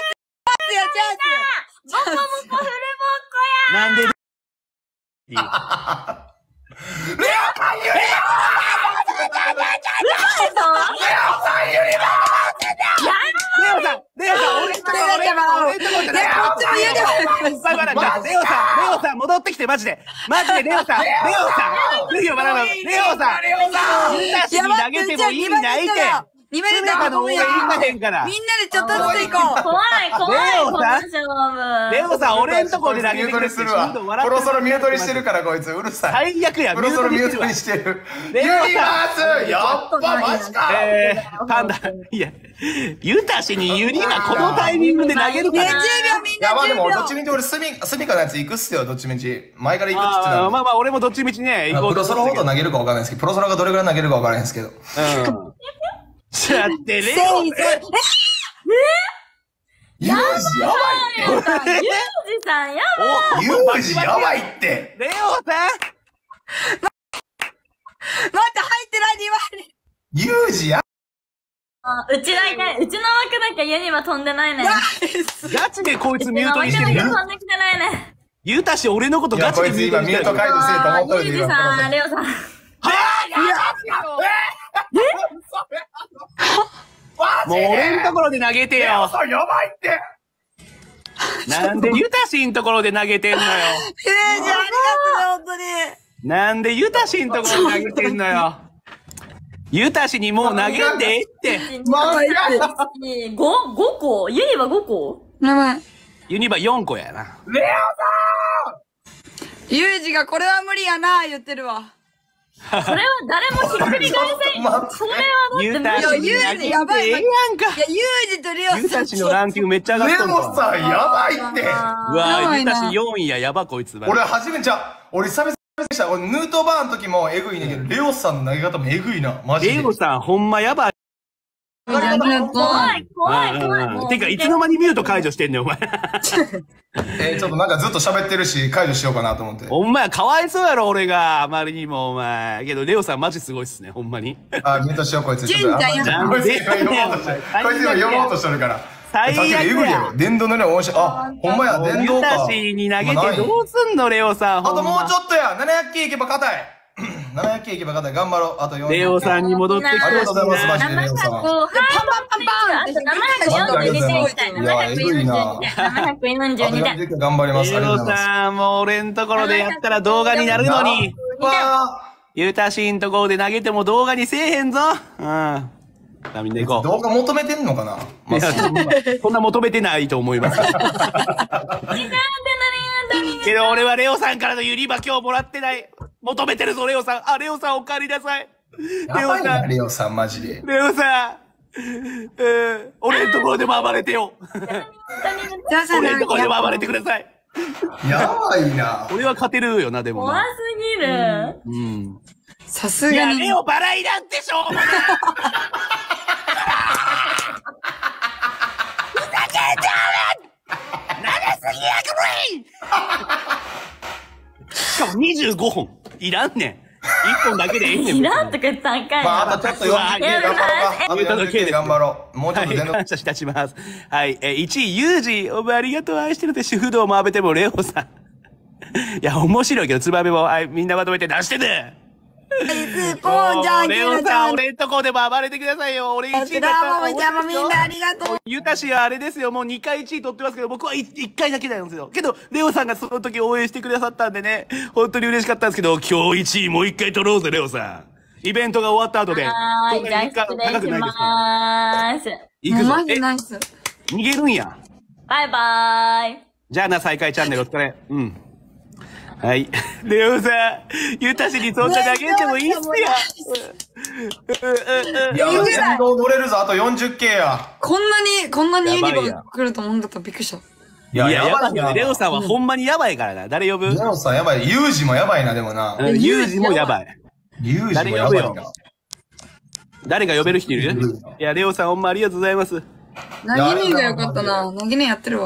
ボコボコフルボッコやなんでレオさんユニバレオさん、俺レオさん、戻ってきて、マジで、レオさん、次を学ぶ、レオさん、ユタシに投げても意味ないって。 2名でかの応援行かへんから。 みんなでちょっとずつ行こう。 怖い、この勝負。 レオさん、俺んとこで投げてくれするわ。プロソロミュートにしてるから、こいつ、うるさい。 最悪や、 プロソロミュートにしてる。ユニバースやっぱマジかパンダ、いや、ユタシにユニバこのタイミングで投げるから。 10秒みんな。 やば、でも、どっちみち俺、スミカのやつ行くっすよ、どっちみち。前から行くっつってた。 まあ、俺もどっちみちね、 行こう。プロソロほど投げるか分からないですけど、プロソロがどれぐらい投げるか分からないですけど。 だってレオユージやばいってユージさんやばいユージやばいってレオさん待って、入ってないで言われる。 ユージやうちの枠だけユニバ飛んでないね。 ガチでこいつミュートにしてるやん。 飛んできてないね。 ユタシ俺のことガチでミュートにしてる。こいつ今ミュート解除せえと思っとるでユージさん、レオさん。 おもう俺んところで投げてよ。 やばいって。 なんでユタシんところで投げてんのよ。 ありがとうね、本当に。 なんでユタシんところで投げてんのよ。ユタシにもう投げんでええって。 5個ユニバ5個名前。 ユニバ4個やな。 レオユージがこれは無理やな、言ってるわ。 それは誰もひっくり返せん。それはだってユタシに投げてええやんか。 いや、ユージとレオさん。 ユタシのランキングめっちゃ上がっとんレオさんやばいって。 うわユタシ4位やばこいつ。 俺初めて俺久々でした。俺ヌートバーの時もエグいねんけど、レオさんの投げ方もエグいな。マジで。 レオさんほんまやばい。 怖い。 てか、いつの間にミュート解除してんねん、お前。 ちょっとなんかずっと喋ってるし、解除しようかなと思って。 ほんまや、かわいそうやろ、俺が。あまりにも、お前。けど、レオさんマジすごいっすね、ほんまに。 ミュートしよう、こいつ。 ジンちゃんやこいつ今読もうとしてる。こいつ今読もうとしてるから。 最悪や。 電動のね、面白い。あ、ほんまや、電動か。 ユタシに投げてどうすんの、レオさん。 あともうちょっとや。700件いけば硬い。700件いけば硬い。頑張ろう。あと400件。 レオさんに戻ってきてほしいな。 ありがとうございます、マジでレオさん。 パンパンパンっていや、えぐいな。 742で。 頑張ります。 レオさん、もう俺んところでやったら動画になるのに。ユタシんところで投げても動画にせえへんぞ。うん。みんな行こう。 動画求めてんのかな、 そんな求めてないと思います。けど俺はレオさんからのユニバ今日もらってない。求めてるぞ、レオさん。あ、レオさんお帰りなさい。 レオさん。レオさん、マジで。 レオさん。俺のところでも暴れてよ。俺のところでも暴れてください。 やばいな。 俺は勝てるよな、でもな。 怖すぎる。 うん。 さすがに。いや、 レオ払いなんてしょうもない。ふざけんじゃん。長すぎやくれ。しかも25本。いらんねん。1本だけでいいねん。 いらんとか言ったらあかんよ。 まあ、あとちょっと40件頑張ろうか。あと40件頑張ろう。もうちょっと全然。 感謝いたします。はい。1位、ユージ。お前ありがとう。愛してるで主婦道も浴びてもレオさん。いや、面白いけど、ツバメも、みんなまとめて出してね。レオさん、俺んとこでも暴れてくださいよ。俺1位だったら。 みんなありがとう。 ユタシはあれですよ。もう2回1位取ってますけど、僕は1回だけなんですよ。けど、レオさんがその時応援してくださったんでね、本当に嬉しかったんですけど、今日1位もう1回取ろうぜ、レオさん。イベントが終わった後で。 じゃあ失礼しまーす。 行くぞ。逃げるんや。 バイバーイ。 じゃあな、再開チャンネルお疲れ。うん。はい。レオさん、ユタシにそんな投げてもいいっすよ。 いや、全動乗れるぞ、あと40件や。 こんなにユニバ来ると思うんだったらびっくりした。 いや、やばいよね。レオさんはほんまにやばいからな。誰呼ぶ？ レオさんやばい。ユージもやばいな、でもな。 ユージもやばい。 ユージもやばいな。 誰が呼べる人いる？いや、レオさんほんまありがとうございます。 投げねえがよかったな。投げねえやってるわ。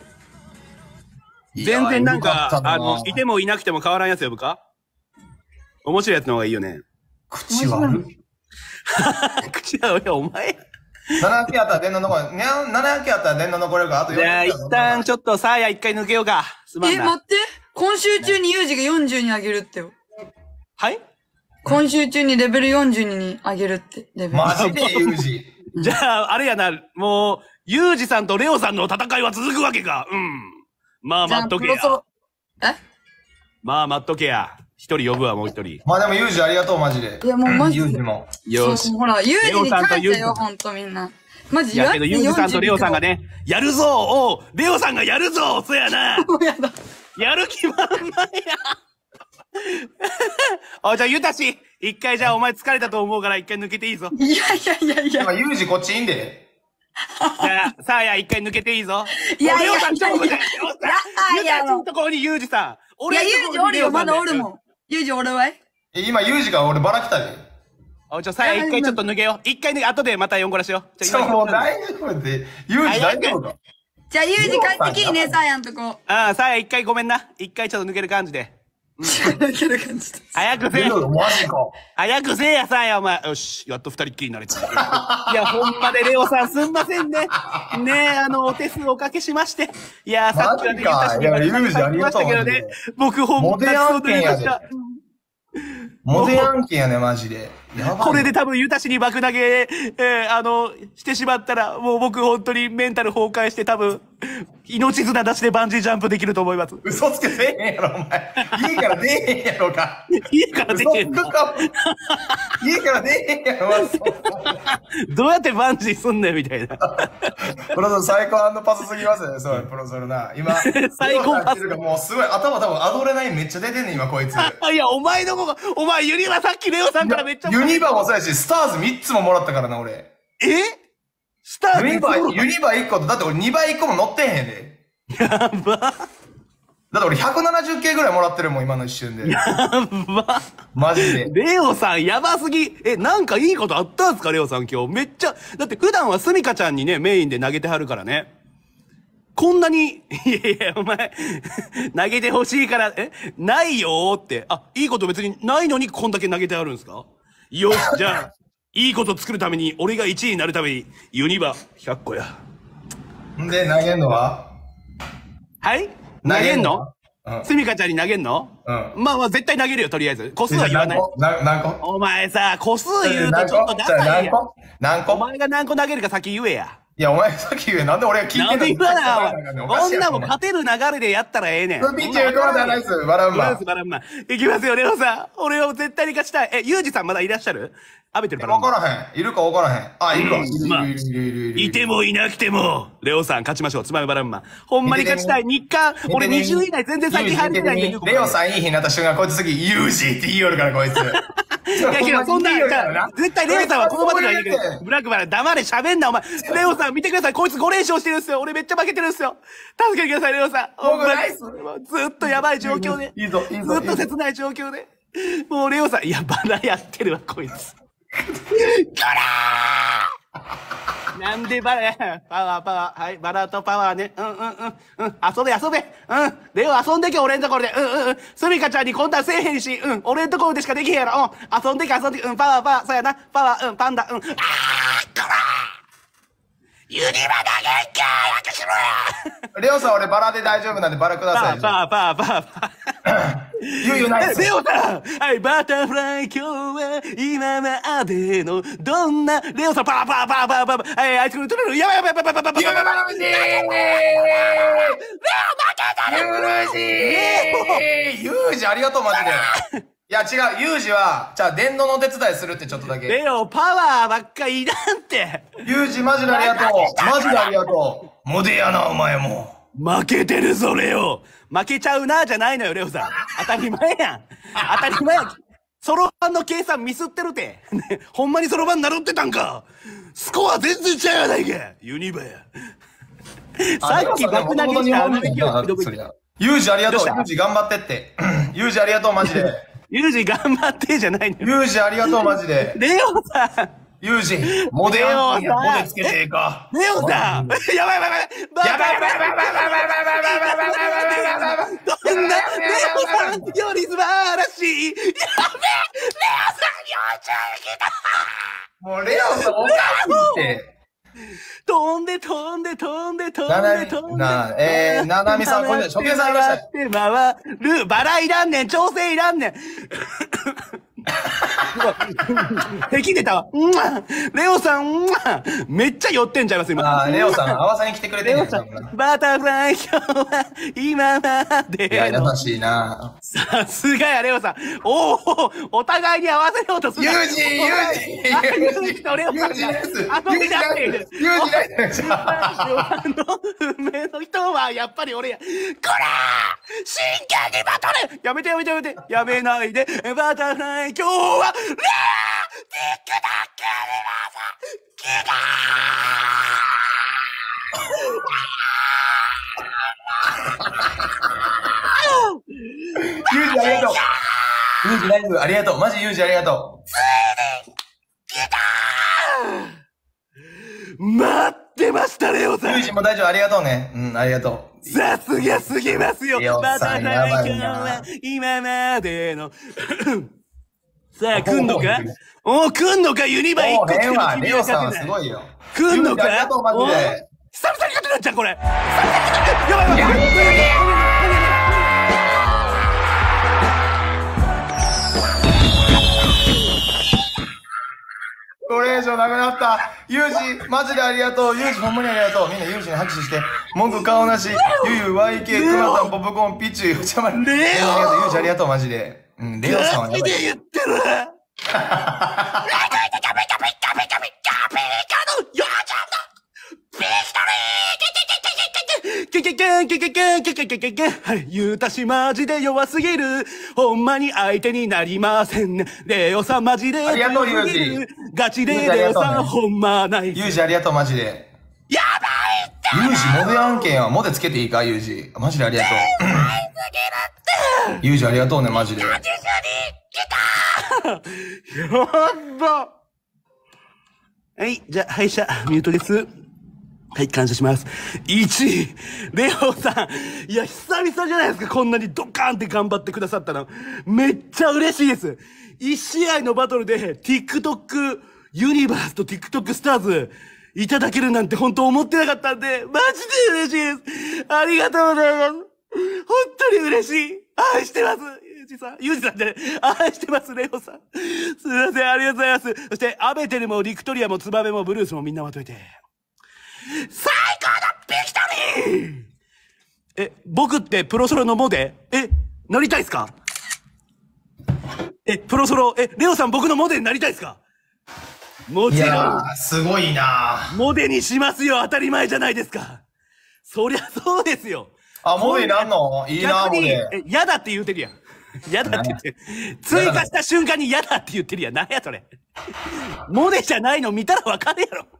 全然なんか、いてもいなくても変わらんやつ呼ぶか？面白いやつの方がいいよね。 口悪い。 口悪い、お前。 700件あったら電脳残る。700件あったら電脳残れるから、あと400件。 じゃあ、一旦ちょっとサーヤ一回抜けようか。すまんな。 待って。今週中にユージが40に上げるってよ。 はい？ 今週中にレベル42に上げるって。レベル。 マジでユージ。 じゃあ、あれやな、もう、ユージさんとレオさんの戦いは続くわけか。うん。まあ、待っとけや。まあ、待っとけや。一人呼ぶわ、もう一人。 まあでも、ユージありがとう、マジで。 いや、もうマジで。 ユージも。 よし。 ほら、ユージに感謝よ、ほんとみんな。マジで。 いやけど、ユージさんとレオさんがね、やるぞおレオさんがやるぞそやなやる気満々やおい、じゃあ、ユタシ一回じゃあ、お前疲れたと思うから一回抜けていいぞ。 いや。 ユージこっちいいんで。 じゃあ、さあや、一回抜けていいぞ。 いや、 レオさんちょっと待って。ユタシのところにユージさん。 いや、ユージおるよ、まだおるもん。ユージおるわい？ 今、ユージが俺バラ来たで。 おい、さあや、一回ちょっと抜けよう。一回後でまた4個らしよう。 もう大丈夫で。ユージ大丈夫か？ じゃあ、ユージ帰ってきいね、さあやんとこ。 ああ、さあや、一回ごめんな。一回ちょっと抜ける感じで。 抜ける感じで。 早くせえ。 マジか。 早くせえやさあや、お前。よし、やっと二人っきりになれた。いや、ほんまでレオさんすんませんね。ねえ、お手数おかけしまして。いや、さっきはね、 いや、ユージありがとう。 僕ほんまにそうなりました。 モテヤンキーやね、マジで。やばい。 これで多分、ユタ氏に爆投げ、してしまったら、もう僕本当にメンタル崩壊して多分、命綱出してバンジージャンプできると思います。 嘘つけせえへんやろ、お前。家から出えへんやろか。 家から出えへんの。 家から出えへんやろ、 どうやってバンジーすんねんみたいな。 プロソル最高パスすぎますね、そう、プロソルな。今、 最高パス。 もうすごい、頭多分アドレナリンめっちゃ出てんねん、今こいつ。 いや、お前の子が、お前ユニバさっきレオさんからめっちゃ。 ユニバもそうやし、スターズ3つももらったからな、俺。 スターズユニバ1個と、だって俺2倍1個も乗ってへんで。 やば。 だって俺170系ぐらいもらってるもん、今の一瞬で。 やば。 マジで。 レオさんやばすぎ。なんかいいことあったんすか、レオさん今日。めっちゃ、だって普段はスミカちゃんにね、メインで投げてはるからね。こんなに、いや、お前、投げてほしいから、ないよーって。いいこと別にないのにこんだけ投げてあるんすか？よし、じゃあ、いいこと作るために、俺が1位になるために、ユニバ100個や。 んで、投げんのは？ はい投げんの？スミカちゃんに投げんの？まあ絶対投げるよ、とりあえず。個数は言わない。 何個？ お前さ、個数言うとちょっとダサいやん。 何個？ お前が何個投げるか先言えや。 いや、お前さっき言え。なんで俺が聞いてんの？ なんで言わな、こんなもん勝てる流れでやったらええねん。 スピーチ横まではないっす、バランマ。 バランマ。いきますよ、レオさん。俺は絶対に勝ちたい。ユージさんまだいらっしゃる？食べてるから。 わからへん。いるかわからへん。いるわ。 いてもいなくても、レオさん勝ちましょう。つまみバランマ。ほんまに勝ちたい。日韓、俺20位以内全然先入ってないんで。 レオさんいい日になった瞬間、こいつ次、ユージって言いよるから、こいつ。 いやけど、そんな、絶対レオさんはこの場ではいいけど、ブラックバラ黙れ喋んな、お前。レオさん見てください。こいつ5連勝してるんすよ。俺めっちゃ負けてるんすよ。助けてください、レオさん。ほんまに。ずっとやばい状況で。ずっと切ない状況で。もうレオさん、いや、バラやってるわ、こいつ。なんでバラや。パワー。はい、バラとパワーね。遊べ。レオ遊んでけ、俺んところで。スミカちゃんにこんなんせえへんし。俺んところでしかできへんやろ。遊んでけ。パワー。そうやな。パワー、パンダ。ユニバ投げんか早くしろやレオさん俺バラで大丈夫なんでバラください。 パー。 ユナイス。 レオさんはい、バタフライ今日は今までのどんな、レオさんパー。はい、アイスクリーム取れる。やばい。レオ負けたユージありがとうマジで。いや違う、ユージは、じゃあ電動のお手伝いするってちょっとだけ。 レオ、パワーばっかいらんって。 ユージマジでありがとう。マジでありがとう。モデやな、お前も。 負けてるぞ、レオ。負けちゃうな、じゃないのよ、レオさん。当たり前やん。当たり前やん。ソロバンの計算ミスってるて。ほんまにソロバン習ってたんか。スコア全然ちゃうやないか。ユニバや。さっき爆投げしたユージありがとう。ユージ頑張ってって。ユージありがとう、マジで。 ユージ頑張ってじゃないのよ。ユージありがとう、マジで。 レオさん。 ユージ、モデやん。モデつけていいか。 レオさん。やばい。どんな、レオさんより素晴らしい。やべえ、レオさん40来た。 もうレオさんおかしいって。 飛んで。 ななみさん、これ初見さんいらっしゃい。 回る。バラいらんねん。調整いらんねん。敵出たわ。レオさん、めっちゃ寄ってんちゃいます、今。 レオさん、合わせに来てくれてんねん。 バタフライ今日は、今まで。 いや、優しいな。 さすがや、レオさん。お互いに合わせようとする。 ユージレオさんが。遊び出している。 ユージだよ、じゃあ。運命の人は、やっぱり俺や。こら真剣にバトルやめて。やめないで。バタフライ今日は、レアティックタックルラユージありがとう。ユージライブありがとう。マジユージありがとう。 ついに来た待ってましたレオさん。 ユージも大丈夫ありがとうね。ありがとう。 さすがすぎますよ。 レオさんやばいな。 今までのさあ、来んのか来んのかユニバ1個来てる君レオさんはすごいよ。 来んのかありがとう、マジで。 久々に勝てなっちゃう、これ。やばい。 象なくなった。ユージ、マジでありがとう。ユージ、ほんまにありがとう。みんなユージに拍手して。文句顔なし。ユユ、YK、クマさん、ポップコーン、ピッチュ、ふちゃまり。ユージありがとう、マジで。うん、レオさんはやばい。マジで言ってる。 はい、ゆうたしマジで弱すぎる。ほんまに相手になりません。レオさんマジで強すぎる。ガチでレオさんほんまない。 ユージありがとう、マジで。 やばいってユージ、モデ案件はモデつけていいか、ユージ。マジでありがとう。ユージありがとうね、マジで。やば。はい、じゃあ、敗者、ミュートです。はい、感謝します。1位、レオさん。いや、久々じゃないですか、こんなにドカーンって頑張ってくださったの。めっちゃ嬉しいです。1試合のバトルで、TikTok ユニバースと TikTok スターズ、いただけるなんて本当思ってなかったんで、マジで嬉しいです。ありがとうございます。本当に嬉しい。愛してます。ユージさんで、愛してます、レオさん。すいません、ありがとうございます。そして、アベテルもリクトリアもツバメもブルースもみんなまとめて。最高のビクトリー！僕ってプロソロのモデ？なりたいっすか？プロソロ、レオさん僕のモデになりたいっすか？もちろん。いやー、すごいなー。モデにしますよ、当たり前じゃないですか。そりゃそうですよ。あ、モデになんの？いいなー、モデ。嫌だって言うてるやん。嫌だって言ってる。追加した瞬間に嫌だって言ってるやん。なんやそれ。モデじゃないの見たらわかるやろ。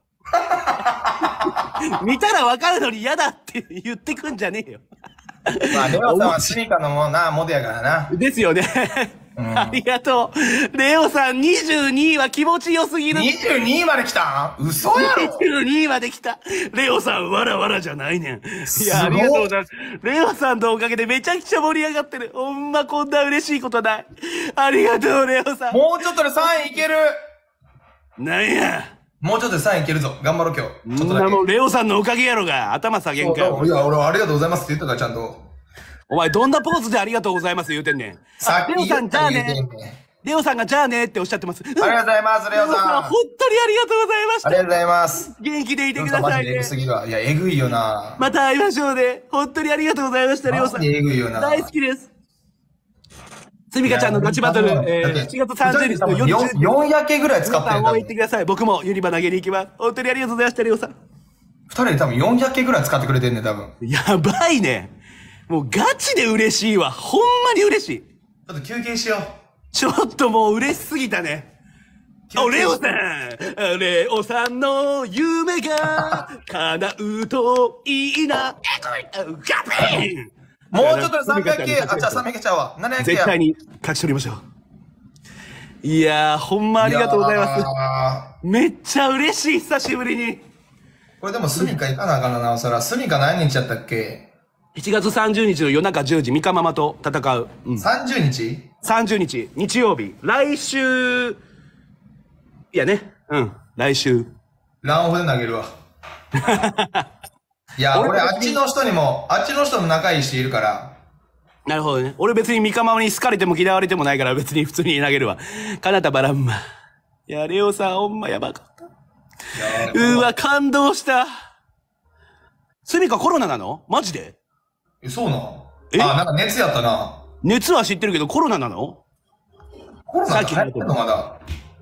見たらわかるのに嫌だって言ってくんじゃねえよ。まあ、レオさんはスニーカーのモデやからな。ですよね。ありがとう。レオさん22位は気持ちよすぎる。22位まで来たん？嘘やろ ?22 位まで来た。レオさんわらわらじゃないねん。いや、ありがとうございます。レオさんのおかげでめちゃくちゃ盛り上がってる。ほんまこんな嬉しいことない。ありがとう、レオさん。もうちょっとで3位いける。なんや。もうちょっとで3位いけるぞ。頑張ろう今日。ちょっとだけ。もうレオさんのおかげやろが。頭下げんか。いや、俺はありがとうございますって言ったからちゃんと。お前どんなポーズでありがとうございます言うてんねん。レオさんじゃあね。レオさんがじゃあねっておっしゃってます。ありがとうございます、レオさん。本当にありがとうございました。ありがとうございます。元気でいてくださいね。いや、えぐいよな。また会いましょうね。本当にありがとうございました、レオさん。えぐいよな。大好きです。すみかちゃんのガチバトル、7月30日の夜4焼けぐらい使ってる。もう言ってください。僕もユニバ投げに行きます。本当にありがとうございました、レオさん。2人で多分4焼けぐらい使ってくれてんね、多分。やばいね。もうガチで嬉しいわ。ほんまに嬉しい。ちょっと休憩しよう。ちょっともう嬉しすぎたね。レオさんレオさんの夢が叶うといいな。ガピンもうちょっとで300系、じゃあ300ちゃうわ。700系。絶対に勝ち取りましょう。いやー、ほんまありがとうございます。めっちゃ嬉しい、久しぶりに。これでもスニカ行かなあかんな、おそら。スニカ何日やったっけ？ 1 月30日の夜中10時、ミカママと戦う。30日 ?30 日、日曜日。来週、いやね。来週。ランオフで投げるわ。いや、俺、あっちの人も仲いい人いるから。なるほどね。俺別にミカママに好かれても嫌われてもないから別に普通に投げるわ。かなたばらんま。いや、レオさんほんまやばかった。わ、感動した。スミカコロナなの？マジで？そうなの？なんか熱やったな。熱は知ってるけどコロナなの？コロナって流行ってんのまだ。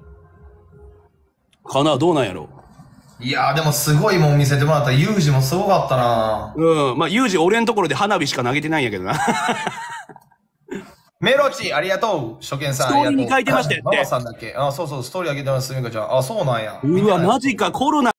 かな？どうなんやろ？いやーでもすごいもん見せてもらった。ユージもすごかったな。まあユージ俺のところで花火しか投げてないんやけどな。メロチありがとう。初見さん。ストーリーに書いてましたよって。ママさんだっけ？そうそう、ストーリーあげてます、すみかちゃん。そうなんや。うわ、マジか、コロナ。